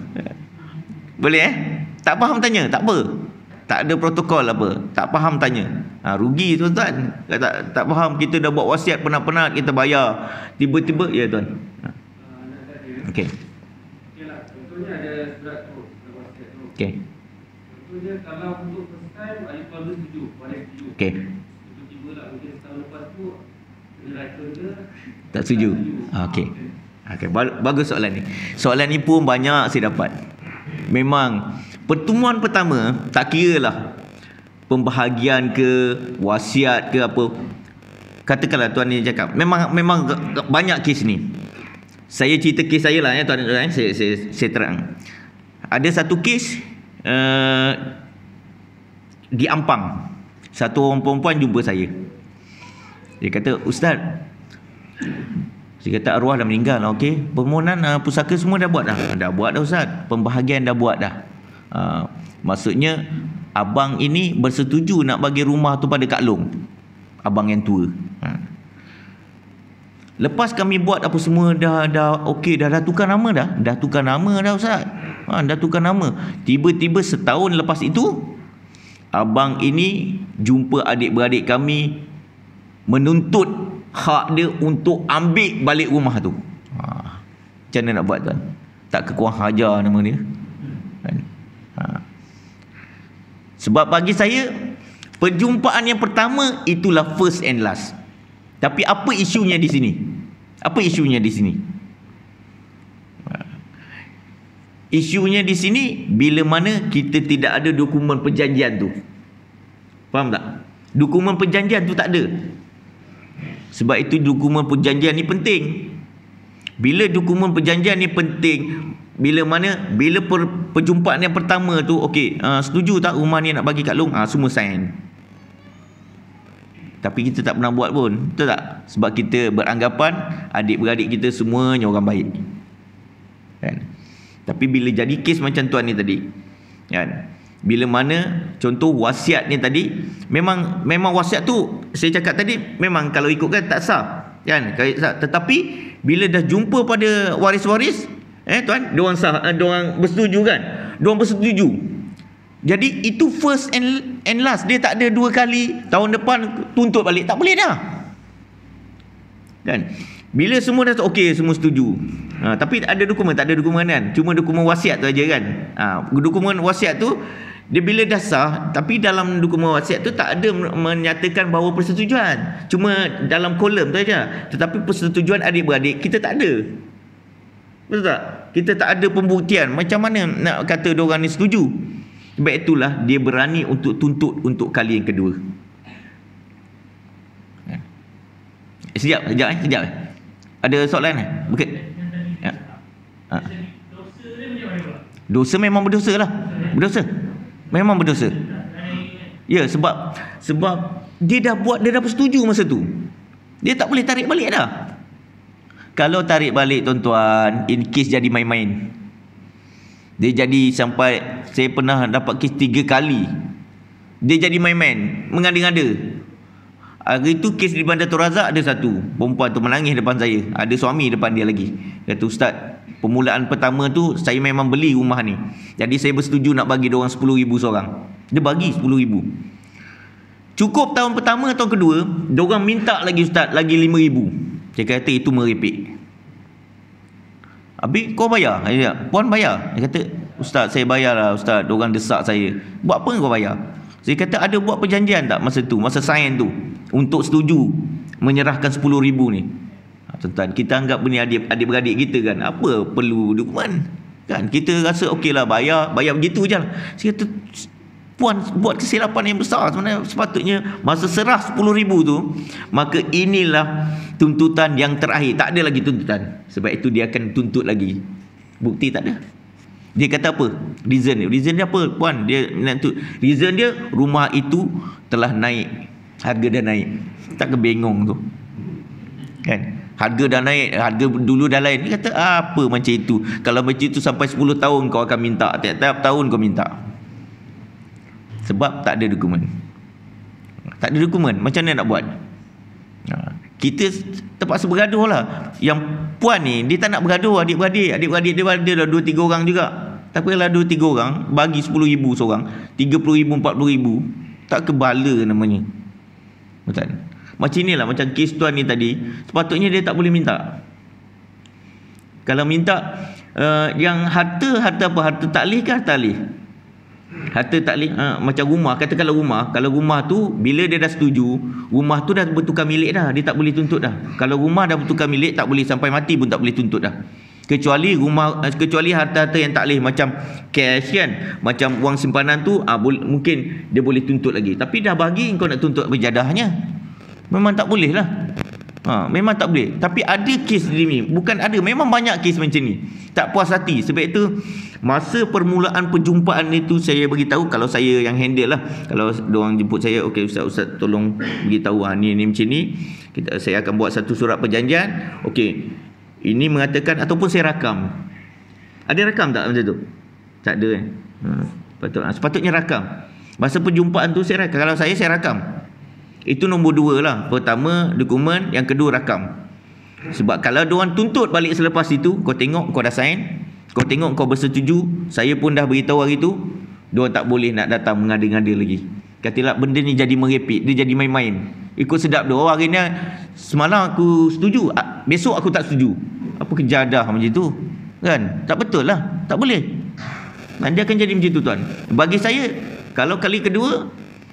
Boleh eh? Tak faham tanya, tak apa. Tak ada protokol apa. Tak faham tanya. Ha, rugi tuan-tuan. Tak, tak faham, kita dah buat wasiat penat-penat, kita bayar. Tiba-tiba, ya tuan. Ha. Okey. Okeylah, contohnya ada surat tu, wasiat tu. Okey. Contohnya kalau untuk first time, ahli keluarga setuju, waris setuju. Okey. Tiba-tiba lah, mungkin setahun lepas tu, penjelasan dia tak setuju. Ha, okey. Okey, bagus soalan ni. Soalan ni pun banyak saya dapat. Memang pertemuan pertama, tak kira lah pembahagian ke, wasiat ke apa, katakanlah tuan ni cakap memang memang banyak kes ni. Saya cerita kes saya lah ya tuan, tuan saya, saya, saya terang. Ada satu kes uh, di Ampang, satu orang perempuan jumpa saya. Dia kata, "Ustaz," saya kata, "arwah dah meninggal lah, okey. Permohonan uh, pusaka semua dah buat dah." "Dah buat dah Ustaz. Pembahagian dah buat dah." Uh, maksudnya abang ini bersetuju nak bagi rumah tu pada Kak Long, abang yang tua. Ha. Lepas kami buat apa semua dah dah okey dah dah tukar nama dah. Dah tukar nama dah Ustaz. Ha, dah tukar nama. Tiba-tiba setahun lepas itu abang ini jumpa adik-beradik kami menuntut hak dia untuk ambil balik rumah tu. Ha. Macam mana nak buat tuan? Tak kekuang hajar nama dia. Kan? Ha. Sebab bagi saya perjumpaan yang pertama itulah first and last. Tapi apa isunya di sini? Apa isunya di sini? Ha. Isunya di sini bila mana kita tidak ada dokumen perjanjian tu. Faham tak? Dokumen perjanjian tu tak ada. Sebab itu dokumen perjanjian ni penting. Bila dokumen perjanjian ni penting, bila mana bila per, perjumpaan yang pertama tu, okey, uh, setuju tak rumah ni nak bagi Kak Long? Ah, semua sign. Tapi kita tak pernah buat pun, betul tak? Sebab kita beranggapan adik-beradik kita semuanya orang baik. Kan? Tapi bila jadi kes macam tuan ni tadi, kan? Bila mana contoh wasiat ni tadi, memang memang wasiat tu saya cakap tadi memang kalau ikutkan tak sah, kan? Tetapi bila dah jumpa pada waris-waris, eh tuan, diorang sah, eh, diorang bersetuju kan? Diorang bersetuju. Jadi itu first and and last. Dia tak ada dua kali tahun depan tuntut balik, tak boleh dah. Kan? Bila semua dah okey, semua setuju. Ha, tapi ada dokumen, tak ada dokumen kan? Cuma dokumen wasiat tu aja kan? Ha, dokumen wasiat tu dia bila dah sah, tapi dalam dokumen wasiat tu tak ada menyatakan bahawa persetujuan. Cuma dalam kolom tu aja. Tetapi persetujuan adik-beradik kita tak ada. Betul tak? Kita tak ada pembuktian. Macam mana nak kata diorang ni setuju? Sebab itulah dia berani untuk tuntut untuk kali yang kedua. Sekejap, sekejap eh, sekejap eh. Ada soalan eh? Bukit. Ya. Ha. Dosa memang berdosa lah. Berdosa. Memang berdosa. Ya, sebab sebab dia dah buat, dia dah bersetuju masa tu. Dia tak boleh tarik balik dah. Kalau tarik balik tuan-tuan, in case jadi main-main. Dia jadi sampai, saya pernah dapat kes tiga kali. Dia jadi main-main, mengada-ngada. Hari tu kes di Bandar Tun Razak ada satu perempuan tu menangis depan saya. Ada suami depan dia lagi. Kata, Ustaz, permulaan pertama tu saya memang beli rumah ni. Jadi saya bersetuju nak bagi dia orang sepuluh ribu seorang. Dia bagi sepuluh ribu. Cukup tahun pertama, tahun kedua, dia orang minta lagi Ustaz, lagi lima ribu. Saya kata itu merepek. Habis kau bayar? Saya kata, puan bayar. Dia kata, Ustaz saya bayar lah Ustaz, dia orang desak saya. Buat apa kau bayar? Saya kata, ada buat perjanjian tak masa tu, masa sign tu, untuk setuju menyerahkan sepuluh ribu ni? Ha, tuan-tuan, kita anggap ni adik, adik-beradik kita kan, apa perlu dokumen kan? Kita rasa okey lah, bayar bayar begitu je lah. Saya kata, puan buat kesilapan yang besar. Sebenarnya sepatutnya masa serah sepuluh ribu tu, maka inilah tuntutan yang terakhir. Tak ada lagi tuntutan. Sebab itu dia akan tuntut lagi. Bukti tak ada. Dia kata apa? Reason dia. Reason dia apa? Puan, dia tu. Reason dia, rumah itu telah naik. Harga dah naik. Tak kebengong tu. Kan? Harga dah naik. Harga dulu dah lain. Dia kata, apa macam itu? Kalau macam itu sampai sepuluh tahun kau akan minta. Tiap-tiap tahun kau minta. Sebab tak ada dokumen. Tak ada dokumen. Macam mana nak buat? Kita terpaksa bergaduh lah. Yang puan ni, dia tak nak bergaduh adik-beradik. Adik-beradik dia ada dah dua tiga orang juga. Tapi kalau dua tiga orang, bagi sepuluh ribu seorang, tiga puluh ribu, empat puluh ribu, tak kebala namanya. Betul? Macam inilah, macam kes tuan ni tadi, sepatutnya dia tak boleh minta. Kalau minta, uh, yang harta, harta apa? Harta taklih ke harta alih? Harta taklih, ha, macam rumah. Kata kalau rumah, kalau rumah tu bila dia dah setuju, rumah tu dah bertukar milik dah, dia tak boleh tuntut dah. Kalau rumah dah bertukar milik, tak boleh sampai mati pun tak boleh tuntut dah. Kecuali rumah, kecuali harta-harta yang taklih macam cash kan, macam wang simpanan tu, ah, boleh, mungkin dia boleh tuntut lagi. Tapi dah bagi, kau nak tuntut berjadahnya, memang tak boleh lah. Ha, memang tak boleh. Tapi ada kes ni, bukan ada, memang banyak kes macam ni. Tak puas hati. Sebab itu masa permulaan perjumpaan itu saya beritahu, kalau saya yang handle lah. Kalau diorang jemput saya, okey ustaz, ustaz tolong beritahu ha, ni ni macam ni. Kita, saya akan buat satu surat perjanjian. Okey, ini mengatakan, ataupun saya rakam. Ada rakam tak macam tu? Tak ada kan? Ha, patut, ha, sepatutnya rakam. Masa perjumpaan tu saya rakam. Kalau saya, saya rakam. Itu nombor dua lah. Pertama, dokumen. Yang kedua, rakam. Sebab kalau diorang tuntut balik selepas itu, kau tengok kau dah sign, kau tengok kau bersetuju, saya pun dah beritahu hari tu, diorang tak boleh nak datang mengada-ngada lagi. Katalah benda ni jadi merepek, dia jadi main-main. Ikut sedap dia. Oh, hari ni semalam aku setuju, besok aku tak setuju. Apa kejadah macam tu? Kan? Tak betul lah. Tak boleh. Nanti akan jadi macam tu tuan. Bagi saya, kalau kali kedua,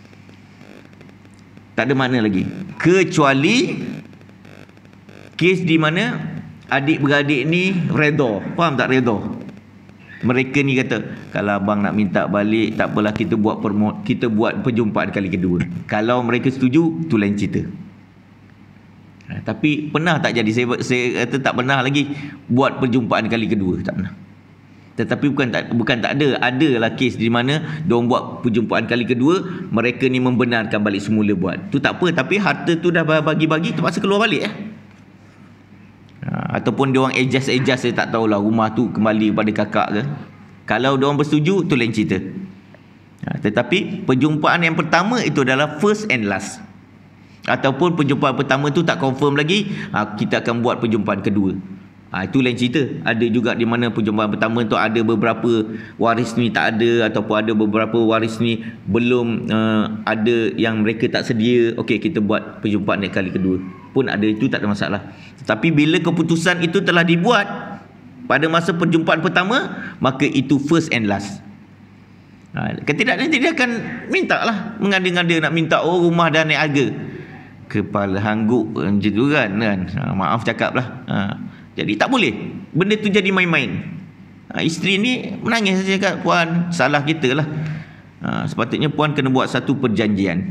tak ada makna lagi. Kecuali kes di mana adik-beradik ni redha. Faham tak redha? Mereka ni kata, kalau abang nak minta balik, tak apalah, kita buat permo- kita buat perjumpaan kali kedua. Kalau mereka setuju, tu lain cerita. Ha, tapi pernah tak jadi? Saya, saya kata tak pernah lagi buat perjumpaan kali kedua. Tak pernah. Tetapi bukan tak, bukan tak ada. Adalah kes di mana diorang buat perjumpaan kali kedua, mereka ni membenarkan balik semula buat. Tu tak apa. Tapi harta tu dah bagi-bagi, terpaksa keluar balik eh. Ha, ataupun diorang adjust-adjust, saya tak tahulah, rumah tu kembali kepada kakak ke. Kalau diorang bersetuju, tu lain cerita. Ha, tetapi perjumpaan yang pertama itu adalah first and last. Ataupun perjumpaan pertama tu tak confirm lagi, ha, kita akan buat perjumpaan kedua. Ha, itu lain cerita. Ada juga di mana perjumpaan pertama tu ada beberapa waris ni tak ada, ataupun ada beberapa waris ni belum uh, ada yang mereka tak sedia. Okey, kita buat perjumpaan kali kedua. Pun ada, itu tak ada masalah. Tetapi bila keputusan itu telah dibuat pada masa perjumpaan pertama, maka itu first and last. Ha, ketidak nanti dia akan minta lah, mengada-ngada nak minta, oh rumah dah naik harga. Kepala hangguk macam tu kan, kan? Ha, maaf cakap lah. Ha, jadi tak boleh. Benda tu jadi main-main. Ha, isteri ni menangis saja, cakap, puan, salah kita lah. Ha, sepatutnya puan kena buat satu perjanjian.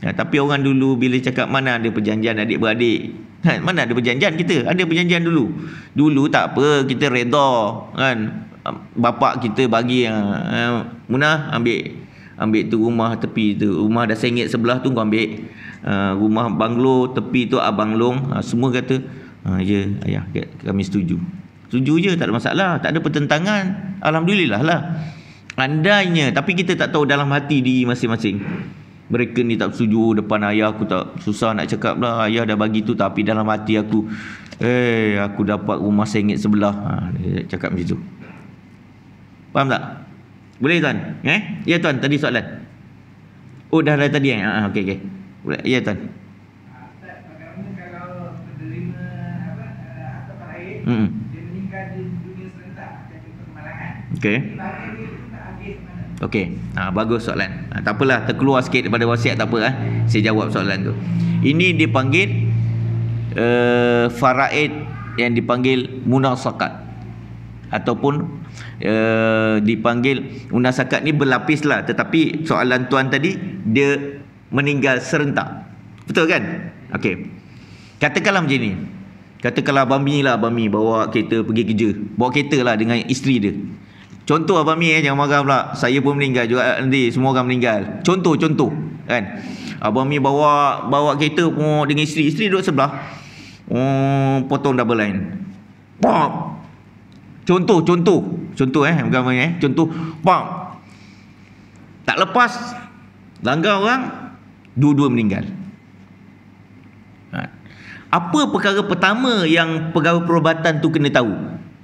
Ya, tapi orang dulu bila cakap mana ada perjanjian adik-beradik, ha, mana ada perjanjian kita? Ada perjanjian dulu. Dulu tak apa, kita reda kan. Bapak kita bagi uh, Munah ambil ambil tu rumah tepi tu, rumah dah sengit sebelah tu kau ambil. Uh, rumah banglo tepi tu abang long, uh, semua kata uh, ya ayah kami setuju. Setuju je, tak ada masalah, tak ada pertentangan. Alhamdulillah lah. Andainya, tapi kita tak tahu dalam hati diri masing-masing. Mereka ni tak setuju depan ayah, aku tak, susah nak cakap lah, ayah dah bagi tu, tapi dalam hati aku, eh aku dapat rumah sengit sebelah. Ha, dia cakap macam tu. Faham tak? Boleh tuan? Eh? Ya tuan, tadi soalan. Oh dah dah tadi eh? Ha, okey okey. Boleh. Ya tuan. Ustaz, bagaimana kalau penerima apa harta paraid Hmm. dia meninggal di dunia serentak jadi kemalangan. Okey. Bahagian dia itu tak habis mana? Okey. Ha, bagus soalan. Ha, tak apalah, terkeluar sikit daripada wasiat tak apa eh. Saya jawab soalan tu. Ini dipanggil uh, faraid yang dipanggil munasakat ataupun Uh, dipanggil munasakat ni berlapis lah. Tetapi soalan tuan tadi, dia meninggal serentak, betul kan? Okey, katakanlah macam ni. Katakanlah Abang Mi lah, Abang Mi bawa kereta pergi kerja, bawa kereta lah dengan isteri dia. Contoh Abang Mi eh, jangan marah pula. Saya pun meninggal juga nanti, semua orang meninggal. Contoh, contoh kan. Abang Mi bawa bawa kereta pun dengan isteri, isteri duduk sebelah. Oh, potong double line. Pop. Contoh, contoh, contoh eh, bukan eh, contoh, bam, tak lepas, langgar orang, dua-dua meninggal. Ha. Apa perkara pertama yang pegawai perubatan tu kena tahu?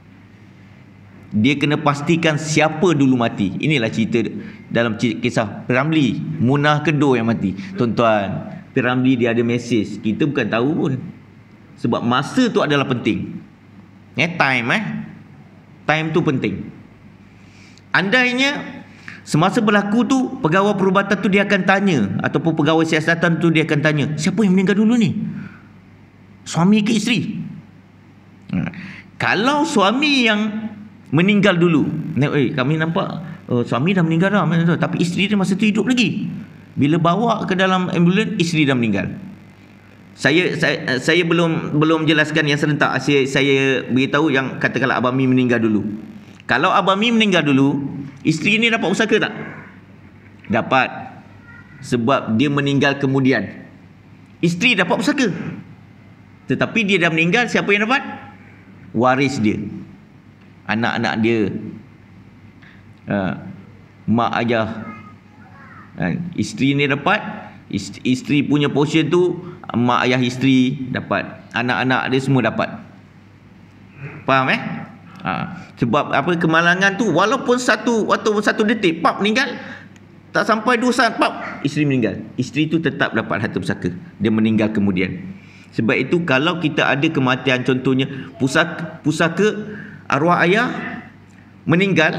Dia kena pastikan siapa dulu mati. Inilah cerita dalam kisah Piramli, Munah Kedo yang mati. Tuan-tuan, Piramli dia ada mesej, kita bukan tahu pun. Sebab masa tu adalah penting. Eh, time eh. Time tu penting. Andainya semasa berlaku tu, pegawai perubatan tu dia akan tanya, ataupun pegawai siasatan tu dia akan tanya, siapa yang meninggal dulu ni? Suami ke isteri? Ha. Kalau suami yang meninggal dulu, eh, kami nampak uh, suami dah meninggal dah, tapi isteri dia masa tu hidup lagi. Bila bawa ke dalam ambulans, isteri dah meninggal. Saya saya, saya belum belum jelaskan yang serentak. Saya saya beritahu yang katakanlah Abang Mi meninggal dulu. Kalau Abang Mi meninggal dulu, isteri ni dapat pusaka tak? Dapat. Sebab dia meninggal kemudian. Isteri dapat pusaka. Tetapi dia dah meninggal, siapa yang dapat? Waris dia. Anak-anak dia. Uh, mak ayah. Uh, isteri ni dapat. Isteri punya portion tu, mak ayah isteri dapat, anak-anak dia semua dapat. Faham eh? Ha. Sebab apa, kemalangan tu walaupun satu waktu satu detik pap meninggal, tak sampai dua saat pap isteri meninggal, isteri tu tetap dapat harta pusaka. Dia meninggal kemudian. Sebab itu kalau kita ada kematian, contohnya pusaka, pusaka arwah ayah meninggal,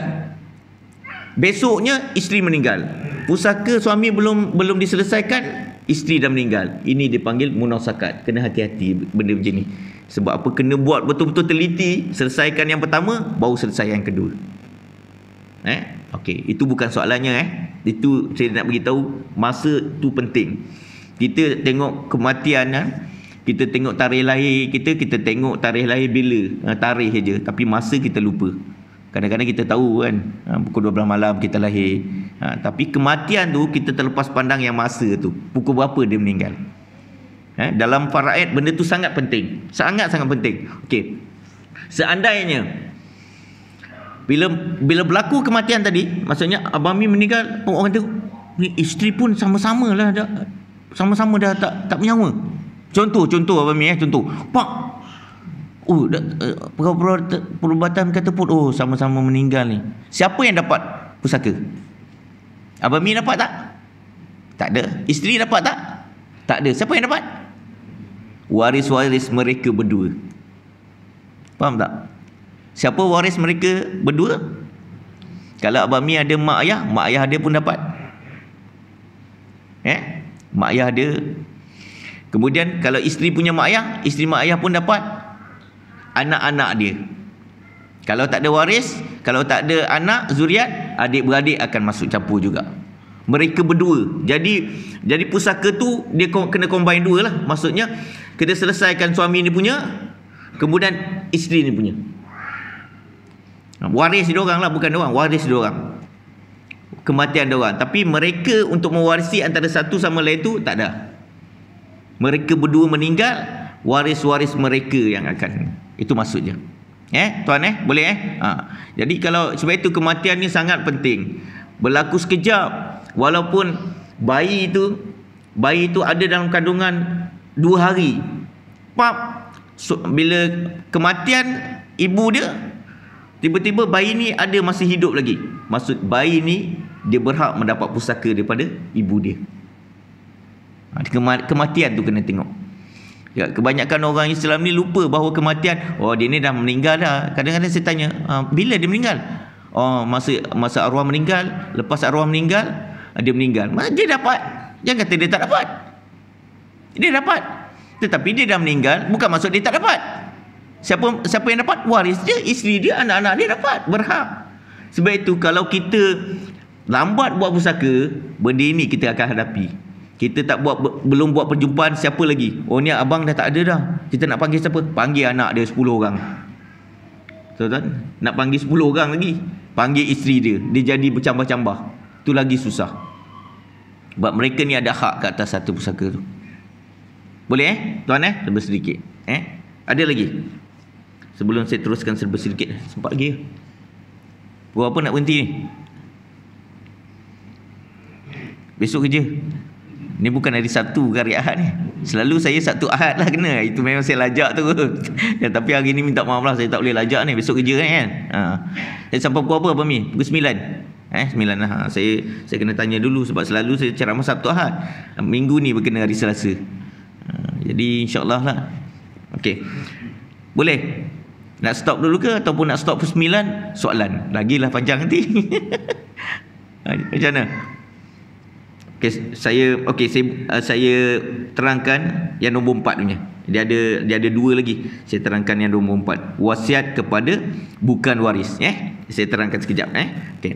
besoknya isteri meninggal, pusaka suami belum belum diselesaikan, isteri dah meninggal. Ini dipanggil munasakat. Kena hati-hati benda macam ni. Sebab apa? Kena buat betul-betul teliti. Selesaikan yang pertama, baru selesai yang kedua. Eh? Okey, itu bukan soalannya eh. Itu saya nak beritahu, masa tu penting. Kita tengok kematian eh? Kita tengok tarikh lahir kita, kita tengok tarikh lahir bila, tarikh saja, tapi masa kita lupa. Kadang-kadang kita tahu kan, pukul dua belas malam kita lahir, ha, tapi kematian tu kita terlepas pandang yang masa tu, pukul berapa dia meninggal. Ha, dalam faraid benda tu sangat penting, sangat-sangat penting. Okey, seandainya bila bila berlaku kematian tadi, maksudnya Abang Mi meninggal, orang tu ni isteri pun sama-sama lah dah, sama-sama dah tak tak bernyawa. Contoh, contoh Abang Mi eh, contoh. Pak, oh, uh, pegawai perubatan kata pun, oh sama-sama meninggal ni. Siapa yang dapat pusaka? Abang Mi dapat tak? Tak ada. Isteri dapat tak? Tak ada. Siapa yang dapat? Waris-waris mereka berdua. Faham tak? Siapa waris mereka berdua? Kalau Abang Mi ada mak ayah, mak ayah dia pun dapat. Eh? Mak ayah dia. Kemudian kalau isteri punya mak ayah, isteri mak ayah pun dapat. Anak-anak dia. Kalau tak ada waris, kalau tak ada anak, zuriat, adik-beradik akan masuk campur juga. Mereka berdua. Jadi jadi pusaka tu dia kena combine dua lah. Maksudnya kita selesaikan suami ni punya, kemudian isteri ni punya. Waris dia orang lah, bukan dia orang, waris dia orang. Kematian dia orang. Tapi mereka untuk mewarisi antara satu sama lain tu tak ada. Mereka berdua meninggal, waris-waris mereka yang akan. Itu maksudnya. Eh, tuan eh, boleh eh? Ha. Jadi kalau sebab itu kematian ni sangat penting. Berlaku sekejap, walaupun bayi itu bayi itu ada dalam kandungan dua hari. Pap, so, bila kematian ibu dia, tiba-tiba bayi ni ada masih hidup lagi. Maksud bayi ni dia berhak mendapat pusaka daripada ibu dia. Ha, kematian tu kena tengok. Ya, kebanyakan orang Islam ni lupa bahawa kematian, oh dia ni dah meninggal dah. Kadang-kadang saya tanya, bila dia meninggal? Oh, masa masa arwah meninggal, lepas arwah meninggal, dia meninggal. Dia dapat. Jangan kata dia tak dapat. Dia dapat. Tetapi dia dah meninggal, bukan maksud dia tak dapat. Siapa siapa yang dapat? Waris dia, isteri dia, anak-anak dia dapat, berhak. Sebab itu kalau kita lambat buat pusaka, benda ini kita akan hadapi. Kita tak buat, belum buat perjumpaan siapa lagi. Oh ni abang dah tak ada dah. Kita nak panggil siapa? Panggil anak dia sepuluh orang. Tuan-tuan, nak panggil sepuluh orang lagi. Panggil isteri dia. Dia jadi bercambah-cambah. Itu lagi susah. Sebab mereka ni ada hak kat atas satu pusaka tu. Boleh eh? Tuan eh? Serba sedikit. Eh? Ada lagi? Sebelum saya teruskan serba sedikit. Sempat lagi. Buat apa nak berhenti ni? Besok kerja. Ni bukan hari Sabtu ke hari Ahad ni. Selalu saya Sabtu Ahad lah kena. Itu memang saya lajak tu. Ya, tapi hari ni minta maaf lah, saya tak boleh lajak ni. Besok kerja kan. Ha. Saya sampai pukul apa Pami? Pukul sembilan. Eh sembilan lah. Ha. Saya saya kena tanya dulu sebab selalu saya ceramah Sabtu Ahad. Minggu ni berkena hari Selasa. Ha. Jadi insya-Allah lah. Okey. Boleh? Nak stop dulu ke ataupun nak stop pukul sembilan? Soalan. Lagilah panjang nanti. Macam mana? Okay, saya okey saya uh, saya terangkan yang nombor empat punya. Dia ada dia ada dua lagi. Saya terangkan yang nombor empat. Wasiat kepada bukan waris, eh. Saya terangkan sekejap, eh. Okey.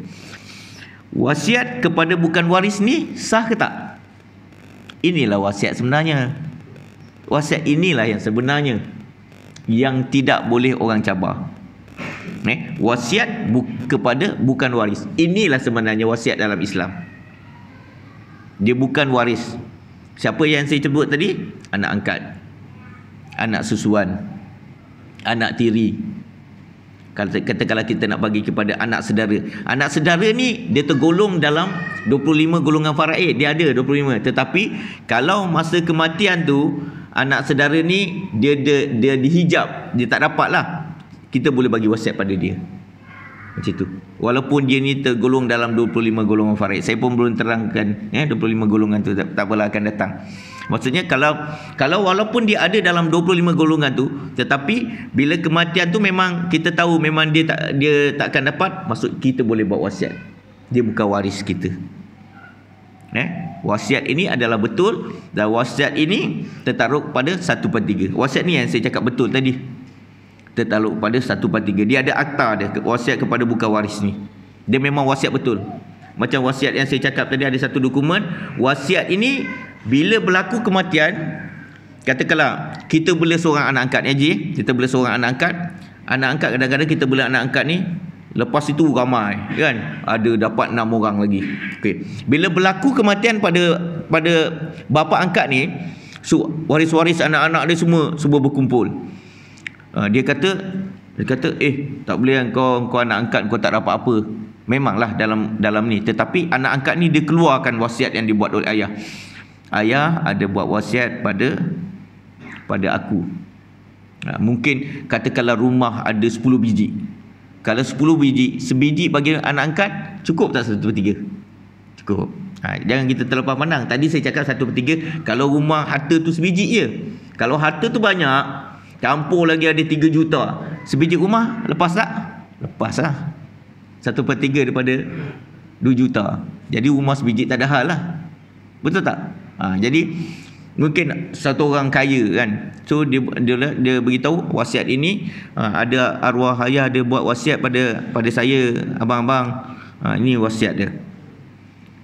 Wasiat kepada bukan waris ni sah ke tak? Inilah wasiat sebenarnya. Wasiat inilah yang sebenarnya yang tidak boleh orang cabar. Eh, wasiat bu- kepada bukan waris. Inilah sebenarnya wasiat dalam Islam. Dia bukan waris. Siapa yang saya sebut tadi? Anak angkat, anak susuan, anak tiri. Katakanlah kita nak bagi kepada anak saudara. Anak saudara ni dia tergolong dalam dua puluh lima golongan faraid. Dia ada dua puluh lima. Tetapi kalau masa kematian tu anak saudara ni dia dia, dia dihijab, dia tak dapat lah, kita boleh bagi wasiat pada dia. Macam tu. Walaupun dia ni tergolong dalam dua puluh lima golongan faraid. Saya pun belum terangkan ya dua puluh lima golongan tu, tak, tak apalah akan datang. Maksudnya kalau kalau walaupun dia ada dalam dua puluh lima golongan tu, tetapi bila kematian tu memang kita tahu memang dia tak dia takkan dapat, maksud kita boleh buat wasiat. Dia bukan waris kita. Eh, wasiat ini adalah betul dan wasiat ini tertakluk pada satu per tiga. Wasiat ni yang saya cakap betul tadi. Tertakluk pada satu per tiga. Dia ada akta dia, wasiat kepada bukan waris ni. Dia memang wasiat betul. Macam wasiat yang saya cakap tadi, ada satu dokumen. Wasiat ini bila berlaku kematian, katakanlah kita bela seorang anak angkat, ya Ji, kita bela seorang anak angkat. Anak angkat kadang-kadang kita bela anak angkat ni, lepas itu ramai kan, ada dapat enam orang lagi. Okey. Bila berlaku kematian pada pada bapa angkat ni, so, waris-waris anak-anak dia semua semua berkumpul. Uh, dia kata dia kata eh tak boleh kau kau anak angkat kau tak dapat apa. Memanglah dalam dalam ni, tetapi anak angkat ni dia keluarkan wasiat yang dibuat oleh ayah. Ayah ada buat wasiat pada pada aku. Uh, mungkin katakanlah rumah ada sepuluh biji. Kalau sepuluh biji, sebiji bagi anak angkat cukup tak satu per tiga? Cukup. Ha, jangan kita terlepas pandang. Tadi saya cakap satu per tiga kalau rumah harta tu sebiji je. Kalau harta tu banyak, campur lagi ada tiga juta, sebiji rumah lepas tak? Lepas lah. Satu per tiga daripada dua juta. Jadi rumah sebiji tak ada hal lah. Betul tak? Ha, jadi mungkin satu orang kaya kan, so dia dia, dia beritahu wasiat ini, ha, ada arwah ayah dia buat wasiat pada pada saya abang-abang, ha, ini wasiat dia.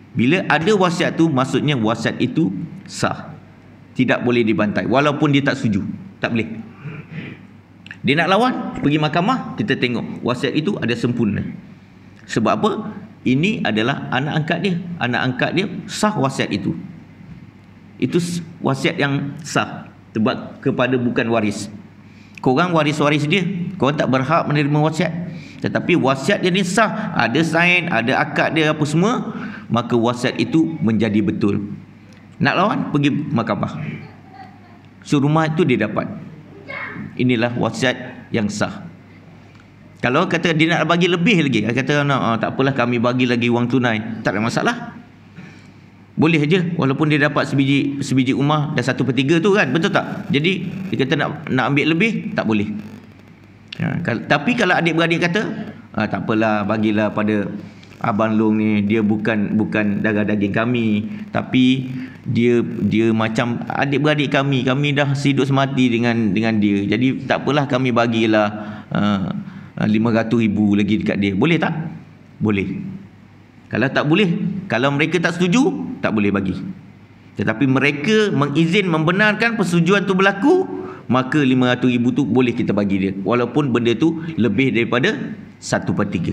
Bila ada wasiat tu, maksudnya wasiat itu sah. Tidak boleh dibantai walaupun dia tak setuju. Tak boleh. Dia nak lawan, pergi mahkamah, kita tengok wasiat itu ada sempurna. Sebab apa? Ini adalah anak angkat dia. Anak angkat dia sah wasiat itu. Itu wasiat yang sah. Sebab kepada bukan waris. Korang waris-waris dia. Korang tak berhak menerima wasiat. Tetapi wasiat dia ni sah. Ada sign, ada akad dia apa semua. Maka wasiat itu menjadi betul. Nak lawan, pergi mahkamah. So rumah itu dia dapat. Inilah wasiat yang sah. Kalau kata dia nak bagi lebih lagi, kata oh, tak apalah kami bagi lagi wang tunai, tak ada masalah. Boleh aja walaupun dia dapat sebiji sebiji rumah dan satu per tiga tu kan, betul tak? Jadi dia kata nak nak ambil lebih, tak boleh. Ha, kal- tapi kalau adik-beradik kata, ah, tak apalah bagilah pada Abang Long ni, dia bukan bukan darah daging kami, tapi dia dia macam adik-beradik kami, kami dah hidup semati dengan dengan dia. Jadi tak apalah kami bagilah uh, lima ratus ribu lagi dekat dia. Boleh tak? Boleh. Kalau tak boleh, kalau mereka tak setuju, tak boleh bagi. Tetapi mereka mengizin, membenarkan persetujuan tu berlaku, maka lima ratus ribu tu boleh kita bagi dia. Walaupun benda tu lebih daripada satu per tiga.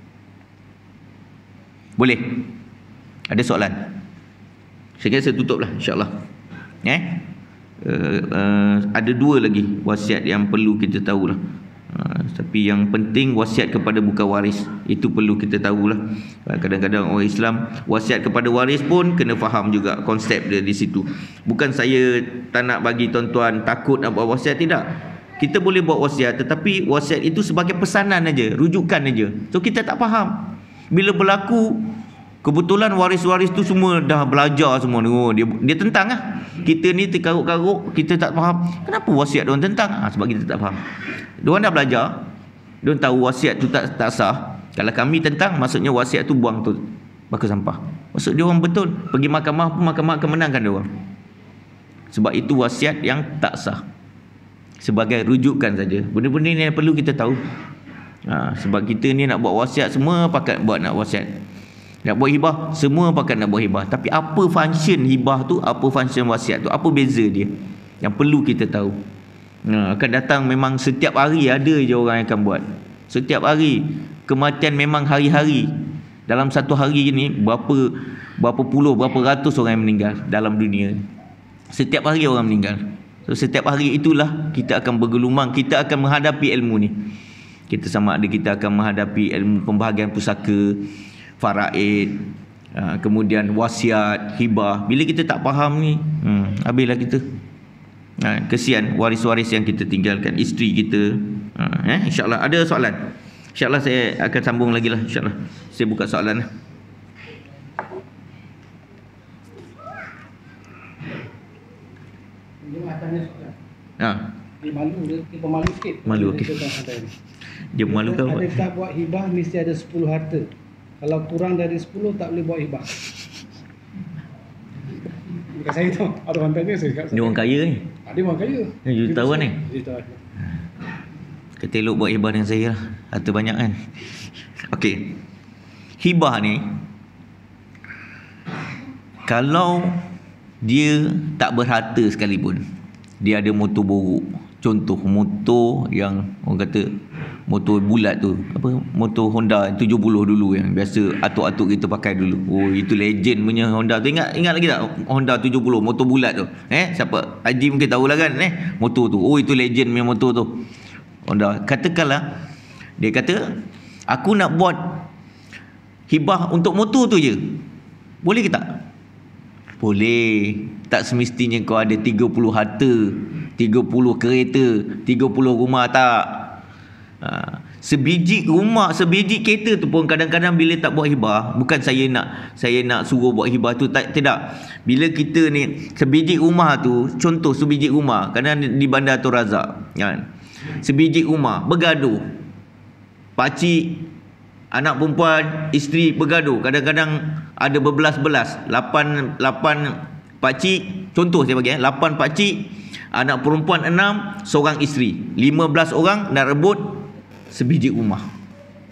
Boleh? Ada soalan? Saya kira saya tutup lah, insyaAllah. Eh? Uh, uh, ada dua lagi wasiat yang perlu kita tahulah. Uh, tapi yang penting wasiat kepada bukan waris, itu perlu kita tahulah. Uh, kadang-kadang orang Islam wasiat kepada waris pun kena faham juga konsep dia di situ. Bukan saya tak nak bagi tuan-tuan takut nak buat wasiat, tidak. Kita boleh buat wasiat, tetapi wasiat itu sebagai pesanan aja, rujukan aja. So kita tak faham. Bila berlaku, kebetulan waris-waris tu semua dah belajar semua. Oh, dia dia tentang lah. Kita ni terkaruk-karuk, kita tak faham. Kenapa wasiat diorang tentang? Ha, sebab kita tak faham. Diorang dah belajar, diorang tahu wasiat tu tak tak sah. Kalau kami tentang, maksudnya wasiat tu buang tu baka sampah. Maksud diorang betul. Pergi mahkamah pun mahkamah akan menangkan diorang. Sebab itu wasiat yang tak sah. Sebagai rujukan saja. Benda-benda ni yang perlu kita tahu. Ha, sebab kita ni nak buat wasiat, semua pakat buat nak wasiat. Nak buat hibah, semua pakat nak buat hibah. Tapi apa function hibah tu, apa function wasiat tu, apa beza dia, yang perlu kita tahu. Ha, akan datang memang setiap hari ada je orang yang akan buat. Setiap hari. Kematian memang hari-hari. Dalam satu hari ni berapa berapa puluh, berapa ratus orang yang meninggal dalam dunia. Setiap hari orang meninggal. So setiap hari itulah kita akan bergelumang, kita akan menghadapi ilmu ni. Kita sama ada kita akan menghadapi ilmu pembahagian pusaka, faraid, uh, kemudian wasiat, hibah. Bila kita tak faham ni, hmm, habislah kita. Uh, kesian waris-waris yang kita tinggalkan, isteri kita. Uh, eh, InsyaAllah ada soalan. InsyaAllah saya akan sambung lagi lah. InsyaAllah saya buka soalan lah. Dia tanya soalan. Ha. Dia malu, dia, dia pemalu sikit. Malu, okey. Dia malu kau. Adakah buat hibah mesti ada sepuluh harta? Kalau kurang dari sepuluh tak boleh buat hibah. Bukan saya tu, ada orang tanya saya. Ni orang kaya ni. Ada orang kaya. Ni jutawan ni. Jutawan. Kita elok buat hibah dengan saya lah. Harta banyak kan. Okey. Hibah ni, kalau dia tak berharta sekalipun, dia ada motor buruk. Contoh motor yang orang kata motor bulat tu, apa, motor Honda tujuh puluh dulu yang biasa atuk-atuk kita pakai dulu. Oh, itu legend punya Honda tu. Ingat ingat lagi tak Honda tujuh puluh motor bulat tu? Eh, siapa? Haji mungkin tahulah kan, eh, motor tu. Oh, itu legend punya motor tu. Honda. Katakanlah dia kata, aku nak buat hibah untuk motor tu je. Boleh ke tak? Boleh. Tak semestinya kau ada tiga puluh harta, tiga puluh kereta, tiga puluh rumah, tak. Ha, sebiji rumah, sebiji kereta tu pun kadang-kadang bila tak buat hibah, bukan saya nak saya nak suruh buat hibah tu, tak, tidak. Bila kita ni sebiji rumah tu, contoh sebiji rumah, kadang di Bandar Tun Razak kan. Sebiji rumah bergaduh. Pakcik, anak perempuan, isteri bergaduh. Kadang-kadang ada berbelas-belas. Lapan lapan pakcik, contoh saya bagi eh, lapan pakcik, anak perempuan enam, seorang isteri. lima belas orang nak rebut sebiji rumah.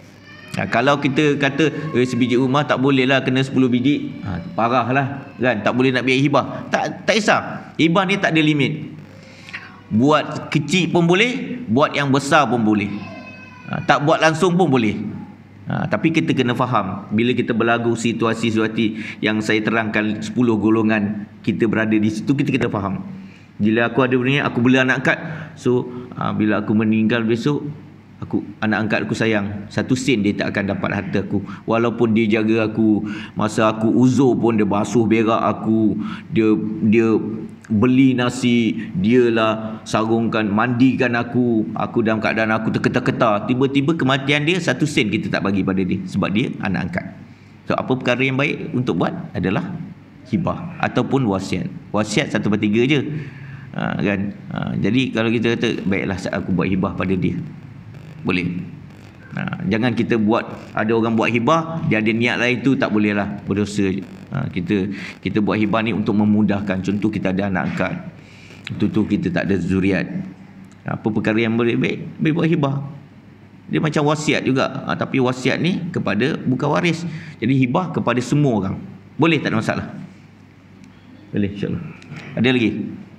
Ha, kalau kita kata eh, sebiji rumah tak boleh lah, kena sepuluh biji, ha, parah lah kan, tak boleh nak biar hibah. Tak tak kisah. Hibah ni tak ada limit. Buat kecil pun boleh, buat yang besar pun boleh. Ha, tak buat langsung pun boleh. Ha, tapi kita kena faham bila kita berlagu situasi-situasi yang saya terangkan sepuluh golongan, kita berada di situ, kita kena faham. Bila aku ada benda, aku boleh anak angkat. So ha, bila aku meninggal besok, aku anak angkat aku sayang, satu sen dia tak akan dapat harta aku. Walaupun dia jaga aku, masa aku uzur pun dia basuh berak aku, dia dia beli nasi, dialah sarungkan, mandikan aku, aku dalam keadaan aku terketar-ketar. Tiba-tiba kematian dia, satu sen kita tak bagi pada dia sebab dia anak angkat. So apa perkara yang baik untuk buat adalah hibah ataupun wasiat. Wasiat satu per tiga je, ha, kan. Ha, jadi kalau kita kata baiklah aku buat hibah pada dia, boleh. Ha, jangan kita buat, ada orang buat hibah dia ada niat lain, tu tak boleh lah, berdosa. Ha, kita kita buat hibah ni untuk memudahkan. Contoh kita ada anak angkat, contoh kita tak ada zuriat, apa perkara yang boleh baik, baik buat hibah. Dia macam wasiat juga, ha, tapi wasiat ni kepada bukan waris. Jadi hibah kepada semua orang, boleh, tak ada masalah. Boleh, insyaAllah. Ada lagi?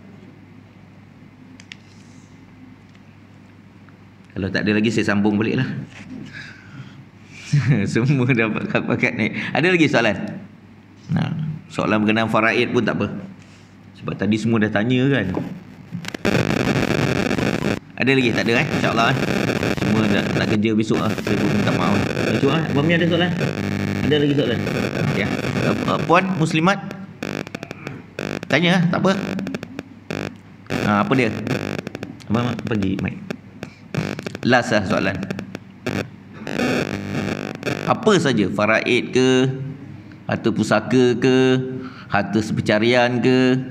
Kalau tak ada lagi, saya sambung balik lah. Semua dapat pakat ni. Ada lagi soalan? Nah, soalan berkenaan faraid pun tak apa, sebab tadi semua dah tanya kan. Ada lagi? Tak ada eh? InsyaAllah eh? Semua nak, nak kerja besok lah. Saya pun minta maaf. Besok lah. Abang ni ada soalan? Ada lagi soalan? Ya. Uh, Puan Muslimat? Tanya lah, tak apa. Ha, apa dia? Abang pergi mic. Last lah soalan. Apa saja, faraid ke, harta pusaka ke, harta sepencarian ke,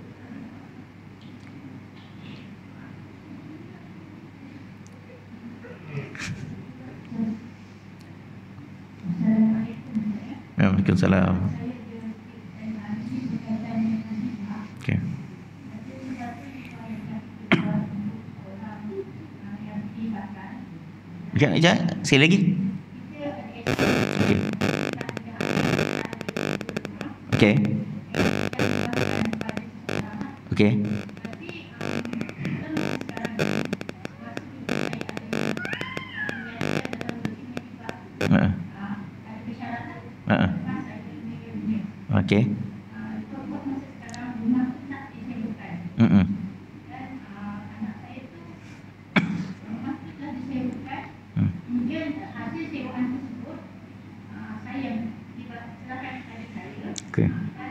Waalaikumsalam. Okey. Sekejap, sekejap. Sekali lagi. Okey. Okey. Okey. Ha. Ha. Okey. Hmm. Okey.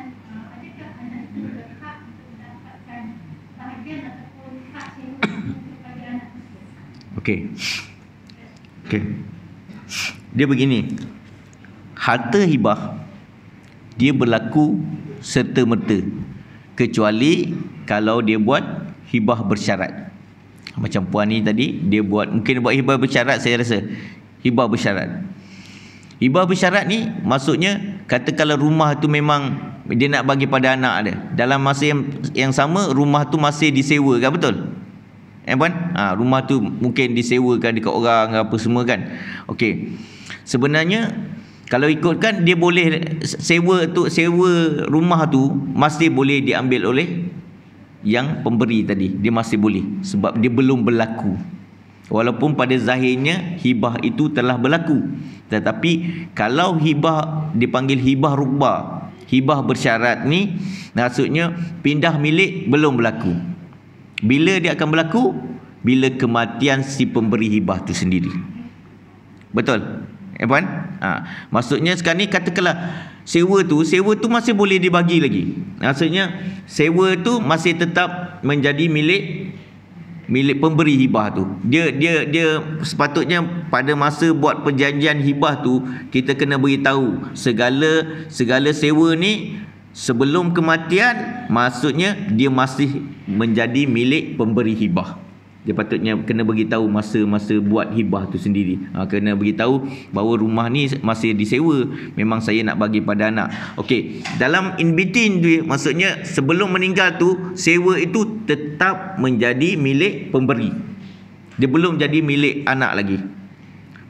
Okey. Okey. Dia begini. Harta hibah dia berlaku serta-merta kecuali kalau dia buat hibah bersyarat. Macam puan ni tadi, dia buat, mungkin buat hibah bersyarat, saya rasa hibah bersyarat. Hibah bersyarat ni maksudnya, kata kalau rumah tu memang dia nak bagi pada anak dia, dalam masa yang, yang sama rumah tu masih disewa kan, betul? Eh puan? Ha, rumah tu mungkin disewakan dekat orang apa semua kan. Okey. Sebenarnya kalau ikutkan, dia boleh sewa tu, sewa rumah tu masih boleh diambil oleh yang pemberi tadi. Dia masih boleh sebab dia belum berlaku. Walaupun pada zahirnya hibah itu telah berlaku. Tetapi kalau hibah dipanggil hibah rukbah, hibah bersyarat ni maksudnya pindah milik belum berlaku. Bila dia akan berlaku? Bila kematian si pemberi hibah tu sendiri. Betul? Eh puan? Ha, maksudnya sekarang ni katakanlah sewa tu, sewa tu masih boleh dibagi lagi. Maksudnya sewa tu masih tetap menjadi milik milik pemberi hibah tu. Dia dia dia sepatutnya pada masa buat perjanjian hibah tu, kita kena beritahu segala segala sewa ni sebelum kematian, maksudnya dia masih menjadi milik pemberi hibah. Dia patutnya kena beritahu masa-masa buat hibah tu sendiri. Ha, kena beritahu bahawa rumah ni masih disewa, memang saya nak bagi pada anak. Okey, dalam in between tu, maksudnya sebelum meninggal tu, sewa itu tetap menjadi milik pemberi. Dia belum jadi milik anak lagi.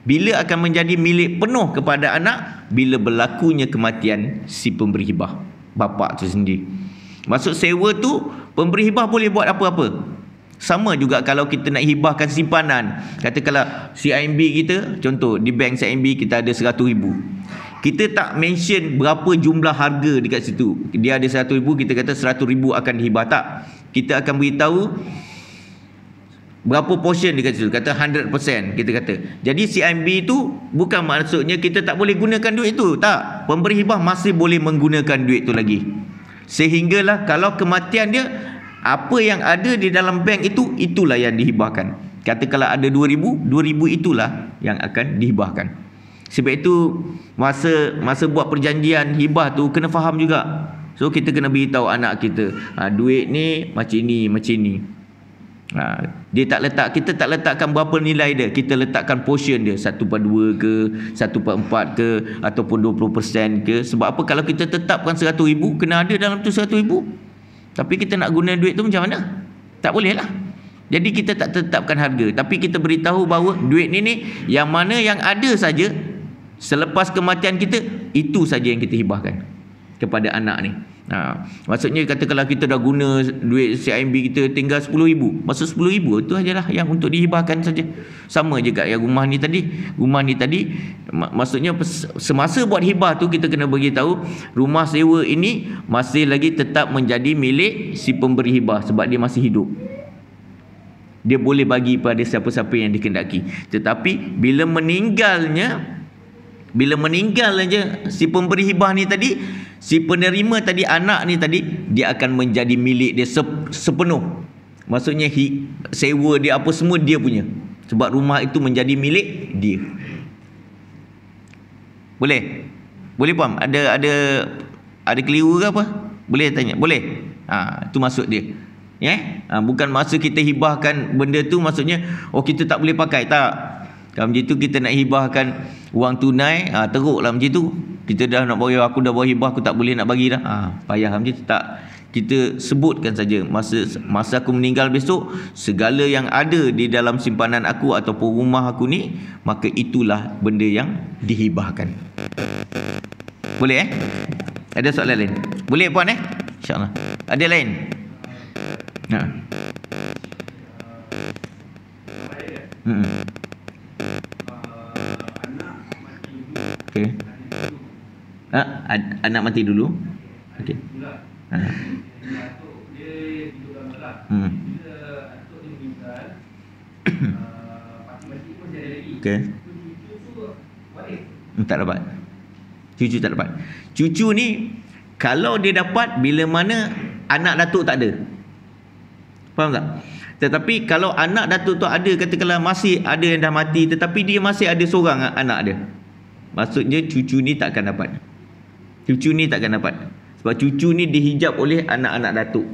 Bila akan menjadi milik penuh kepada anak? Bila berlakunya kematian si pemberi hibah, bapa tu sendiri. Maksud sewa tu, pemberi hibah boleh buat apa-apa. Sama juga kalau kita nak hibahkan simpanan. Katakanlah C I M B kita, contoh di bank C I M B kita ada seratus ribu. Kita tak mention berapa jumlah harga dekat situ. Dia ada seratus ribu, kita kata seratus ribu akan dihibah. Tak. Kita akan beritahu berapa portion dekat situ. Kata one hundred percent kita kata. Jadi C I M B tu bukan maksudnya kita tak boleh gunakan duit tu. Tak. Pemberi hibah masih boleh menggunakan duit tu lagi. Sehinggalah kalau kematian dia, apa yang ada di dalam bank itu, itulah yang dihibahkan. Katakanlah ada dua ribu, dua ribu itulah yang akan dihibahkan. Sebab itu masa masa buat perjanjian hibah tu kena faham juga. So kita kena beritahu anak kita, ha, duit ni macam ni, macam ni. Ha, dia tak letak, kita tak letakkan berapa nilai dia, kita letakkan portion dia satu per dua ke, satu per empat ke, ataupun dua puluh peratus ke. Sebab apa? Kalau kita tetapkan seratus ribu, kena ada dalam tu seratus ribu. Tapi kita nak guna duit tu macam mana? Tak boleh lah. Jadi kita tak tetapkan harga, tapi kita beritahu bahawa duit ni ni yang mana yang ada saja selepas kematian kita, itu saja yang kita hibahkan kepada anak ni. Ha, maksudnya kata kalau kita dah guna duit C I M B kita tinggal sepuluh ribu, maksud sepuluh ribu itu ajalah yang untuk dihibahkan saja. Sama juga yang rumah ni tadi. Rumah ni tadi mak- maksudnya semasa buat hibah tu kita kena beritahu rumah sewa ini masih lagi tetap menjadi milik si pemberi hibah sebab dia masih hidup. Dia boleh bagi pada siapa-siapa yang dikehendaki. Tetapi bila meninggalnya, bila meninggal aja si pemberi hibah ni tadi, si penerima tadi, anak ni tadi, dia akan menjadi milik dia sep- sepenuh. Maksudnya hi, sewa dia apa semua dia punya. Sebab rumah itu menjadi milik dia. Boleh? Boleh faham? Ada ada ada keliru ke apa? Boleh tanya? Boleh? Ha, itu maksud dia. Ya? Yeah? Ha, bukan masa kita hibahkan benda tu maksudnya oh kita tak boleh pakai, tak. Kalau macam tu kita nak hibahkan wang tunai, ha, teruklah macam tu. Kita dah nak bagi, aku dah bagi hibah, aku tak boleh nak bagi dah. Ha, payah macam tu. Tak. Kita sebutkan saja masa masa aku meninggal besok, segala yang ada di dalam simpanan aku ataupun rumah aku ni, maka itulah benda yang dihibahkan. Boleh eh? Ada soalan lain? Boleh puan eh? InsyaAllah. Ada lain? Ha. Hmm. Okey. Ha, ad- anak mati dulu. Okey. Ha. Hmm. Okey. Tak dapat. Cucu tak dapat. Cucu ni kalau dia dapat bila mana anak datuk tak ada. Faham tak? Tetapi kalau anak datuk tu ada, katakanlah masih ada yang dah mati tetapi dia masih ada seorang anak dia, maksudnya cucu ni takkan dapat. Cucu ni takkan dapat. Sebab cucu ni dihijab oleh anak-anak datuk.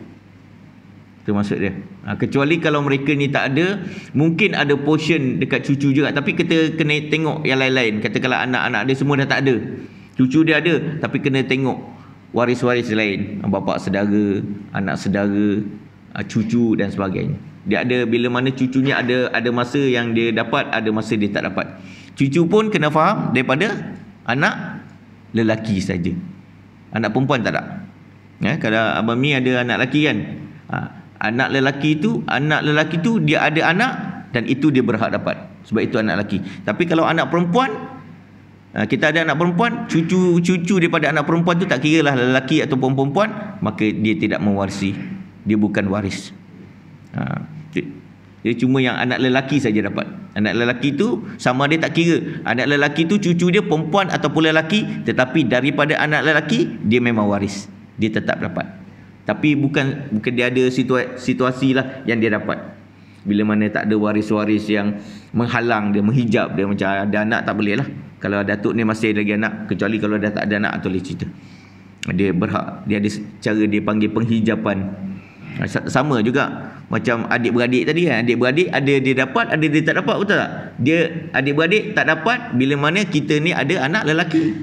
Itu maksud dia. Ha, kecuali kalau mereka ni tak ada, mungkin ada portion dekat cucu juga. Tapi kita kena tengok yang lain-lain. Katakanlah anak-anak dia semua dah tak ada. Cucu dia ada, tapi kena tengok waris-waris lain. Bapa saudara, anak saudara, cucu dan sebagainya. Dia ada, bila mana cucunya ada ada masa yang dia dapat, ada masa dia tak dapat. Cucu pun kena faham daripada anak lelaki saja. Anak perempuan tak ada. Ya, kalau Abang Mi ada anak lelaki kan. Ha, anak lelaki tu, anak lelaki tu dia ada anak dan itu dia berhak dapat. Sebab itu anak lelaki. Tapi kalau anak perempuan, ha, kita ada anak perempuan, cucu-cucu daripada anak perempuan tu tak kira lah lelaki ataupun perempuan, maka dia tidak mewarisi. Dia bukan waris. Ha, dia cuma yang anak lelaki saja dapat. Anak lelaki tu sama dia tak kira. Anak lelaki tu cucu dia perempuan ataupun lelaki, tetapi daripada anak lelaki dia memang waris. Dia tetap dapat. Tapi bukan bukan dia ada situasi, situasi lah yang dia dapat. Bila mana tak ada waris-waris yang menghalang dia, menghijab dia, macam ada anak tak boleh lah. Kalau datuk ni masih lagi anak, kecuali kalau dah tak ada anak, tu boleh cerita. Dia berhak, dia ada cara dia panggil penghijapan. Sama juga macam adik-beradik tadi kan. Adik-beradik ada dia dapat, ada dia tak dapat, betul tak? Dia adik-beradik tak dapat bila mana kita ni ada anak lelaki.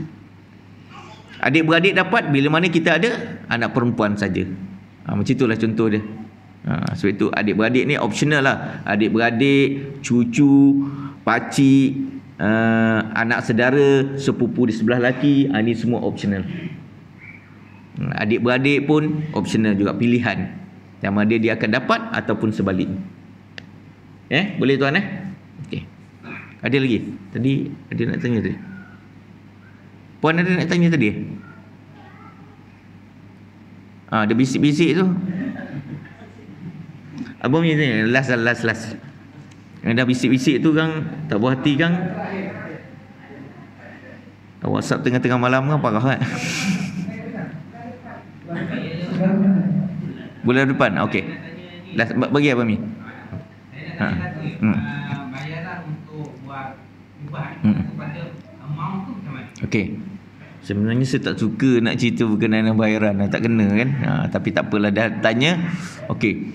Adik-beradik dapat bila mana kita ada anak perempuan saja. Ha, macam itulah contoh dia. Ha, sebab itu adik-beradik ni optional lah. Adik-beradik, cucu, pakcik, uh, anak saudara, sepupu di sebelah lelaki, uh, ni semua optional. Adik-beradik pun optional juga, pilihan. Sama dia dia akan dapat ataupun sebalik. Eh, boleh tuan eh? Okey. Ada lagi? Tadi ada nak tanya tadi. Puan ada nak tanya tadi? Ah, ada bisik-bisik tu. Abang punya tanya, last last last. Yang dah bisik-bisik tu kan, tak puas hati kan? WhatsApp tengah-tengah malam kan parah kan? Bulan depan, okey. Last, bagi apa Mi? Ha. Hmm. Bayaran untuk buat ubah Hmm. kepada amount tu macam mana? Okey. Sebenarnya saya tak suka nak cerita berkenaan dengan bayaran, tak kena kan? Ha, tapi tak apalah, dah tanya. Okey.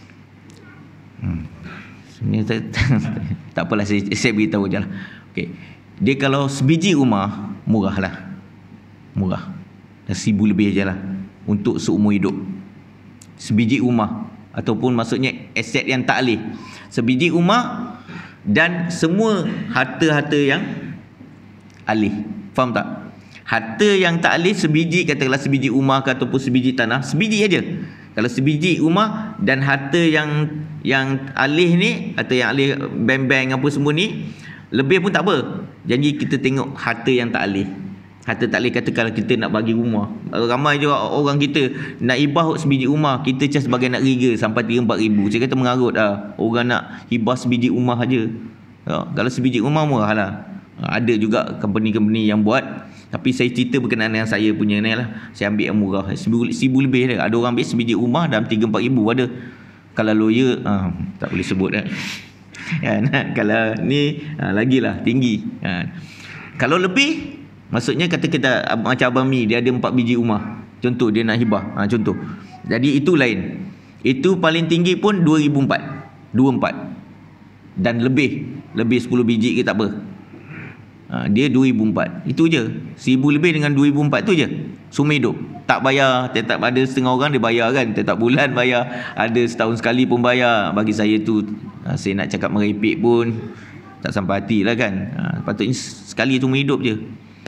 Hmm. Sebenarnya tak, tak apalah, saya, saya beritahu je lah. Okey. Dia kalau sebiji rumah, murah lah. Murah. Dah seribu lebih je lah. Untuk seumur hidup. Sebiji rumah. Ataupun maksudnya aset yang tak alih. Sebiji rumah dan semua harta-harta yang alih. Faham tak? Harta yang tak alih sebiji, katakanlah sebiji rumah ke ataupun sebiji tanah, sebiji aja. Kalau sebiji rumah dan harta yang yang alih ni, atau yang alih bank-bank apa semua ni, lebih pun tak apa. Janji kita tengok harta yang tak alih. Harta tak alih, katakanlah kita nak bagi rumah. Ramai juga orang kita nak hibah sebiji rumah, kita cas sebagai nak riga sampai tiga empat ribu. Saya kata mengarut lah. Orang nak hibah sebiji rumah aja. Ya, kalau sebiji rumah murah lah. Ada juga company-company yang buat. Tapi saya cerita berkenaan dengan saya punya ni lah. Saya ambil yang murah. Seribu, seribu lebih dia. Ada orang ambil sebiji rumah dalam tiga empat ribu ada. Kalau lawyer, ah, tak boleh sebut kan. Kan? Kalau ni, ah, lagilah tinggi. Kan? Kalau lebih, maksudnya kata kita macam Abang Mi, dia ada empat biji rumah. Contoh dia nak hibah. Ha, contoh. Jadi itu lain. Itu paling tinggi pun dua ribu empat. dua ribu empat. Dan lebih. Lebih sepuluh biji ke tak apa. Ha, dia dua ribu empat. Itu je. Seribu lebih dengan dua ribu empat tu je. Semua hidup. Tak bayar. Tetap ada setengah orang dia bayar kan. Tetap bulan bayar. Ada setahun sekali pun bayar. Bagi saya tu, ha, saya nak cakap merepek pun tak sampai hati lah kan. Ha, patutnya sekali tu hidup je.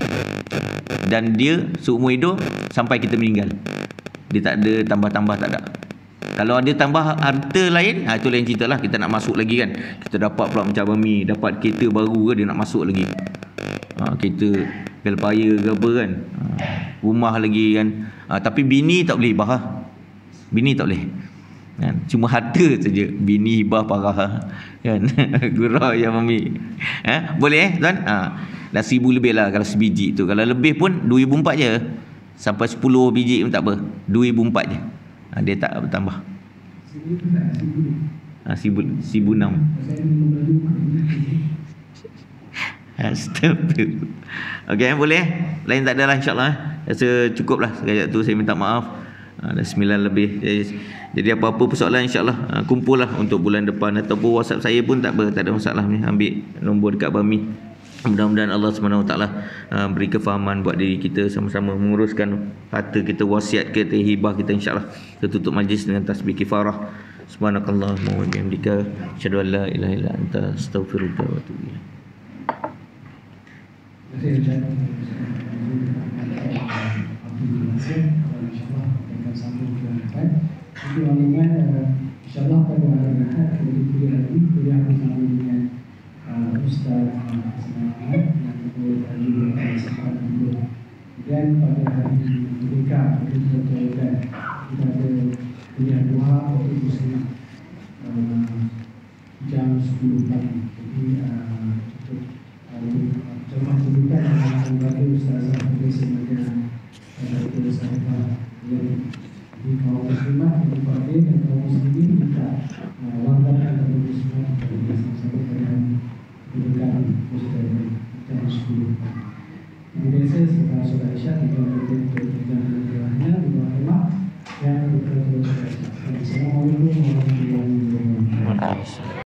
Dan dia seumur hidup sampai kita meninggal. Dia tak ada tambah-tambah, tak ada. Kalau ada tambah harta lain, ha, itu lain cerita lah. Kita nak masuk lagi kan. Kita dapat pula macam Abang Mi, dapat kereta baru ke, dia nak masuk lagi. Ha, kereta Velfire ke apa kan. Ha, rumah lagi kan. Ha, tapi bini tak boleh hibah lah. Bini tak boleh. Kan? Cuma harta saja. Bini hibah parah lah. Kan? Gurau ya Mami. Ha? Boleh eh tuan? Ha. Dah seribu lebih lah kalau sebiji tu. Kalau lebih pun dua ribu empat je. Sampai sepuluh biji pun tak apa. dua ribu empat je. Ha, dia tak bertambah. Ha, seribu, seribu enam. Astagfirullah. Okey, boleh? Lain tak ada lah insyaAllah. Rasa cukup lah. Sekejap tu saya minta maaf. Ha, dah sembilan lebih. Jadi, jadi apa-apa persoalan insyaAllah ha, kumpul lah untuk bulan depan. Ataupun WhatsApp saya pun tak apa. Tak ada masalah ni. Ambil nombor dekat Abang Mi. Mudah-mudahan Allah subhanahu wa taala beri kefahaman buat diri kita, sama-sama menguruskan harta kita, wasiat kita, hibah kita insya-Allah. Kita tutup majlis dengan tasbih kifarah. Subhanakallahumma wa bihamdika asyhadu an la ilaha illa anta astaghfiruka wa atubu ilaik. InsyaAllah pada hari Ahad kita kuliah lagi, kuliah bersama dengan Ustaz Ahmad yang juga juga sempat dulu. Dan pada hari Merdeka kita teruskan kita ada kuliah doa untuk Muslim jam sepuluh pagi. Jadi untuk jemaah kedudukan yang ada Ustaz Ahmad sebagai Dr. Sahabat yang di kaum muslimah di Pakistan dan kaum muslimin kita langgarkan kepada muslimah dan sama-sama dengan kedudukan Muslim jam sepuluh. Kemudian saya setelah solat Isyak kita berhenti untuk perjalanan terakhirnya di bawah rumah yang berkata solat Isyak. Assalamualaikum warahmatullahi wabarakatuh.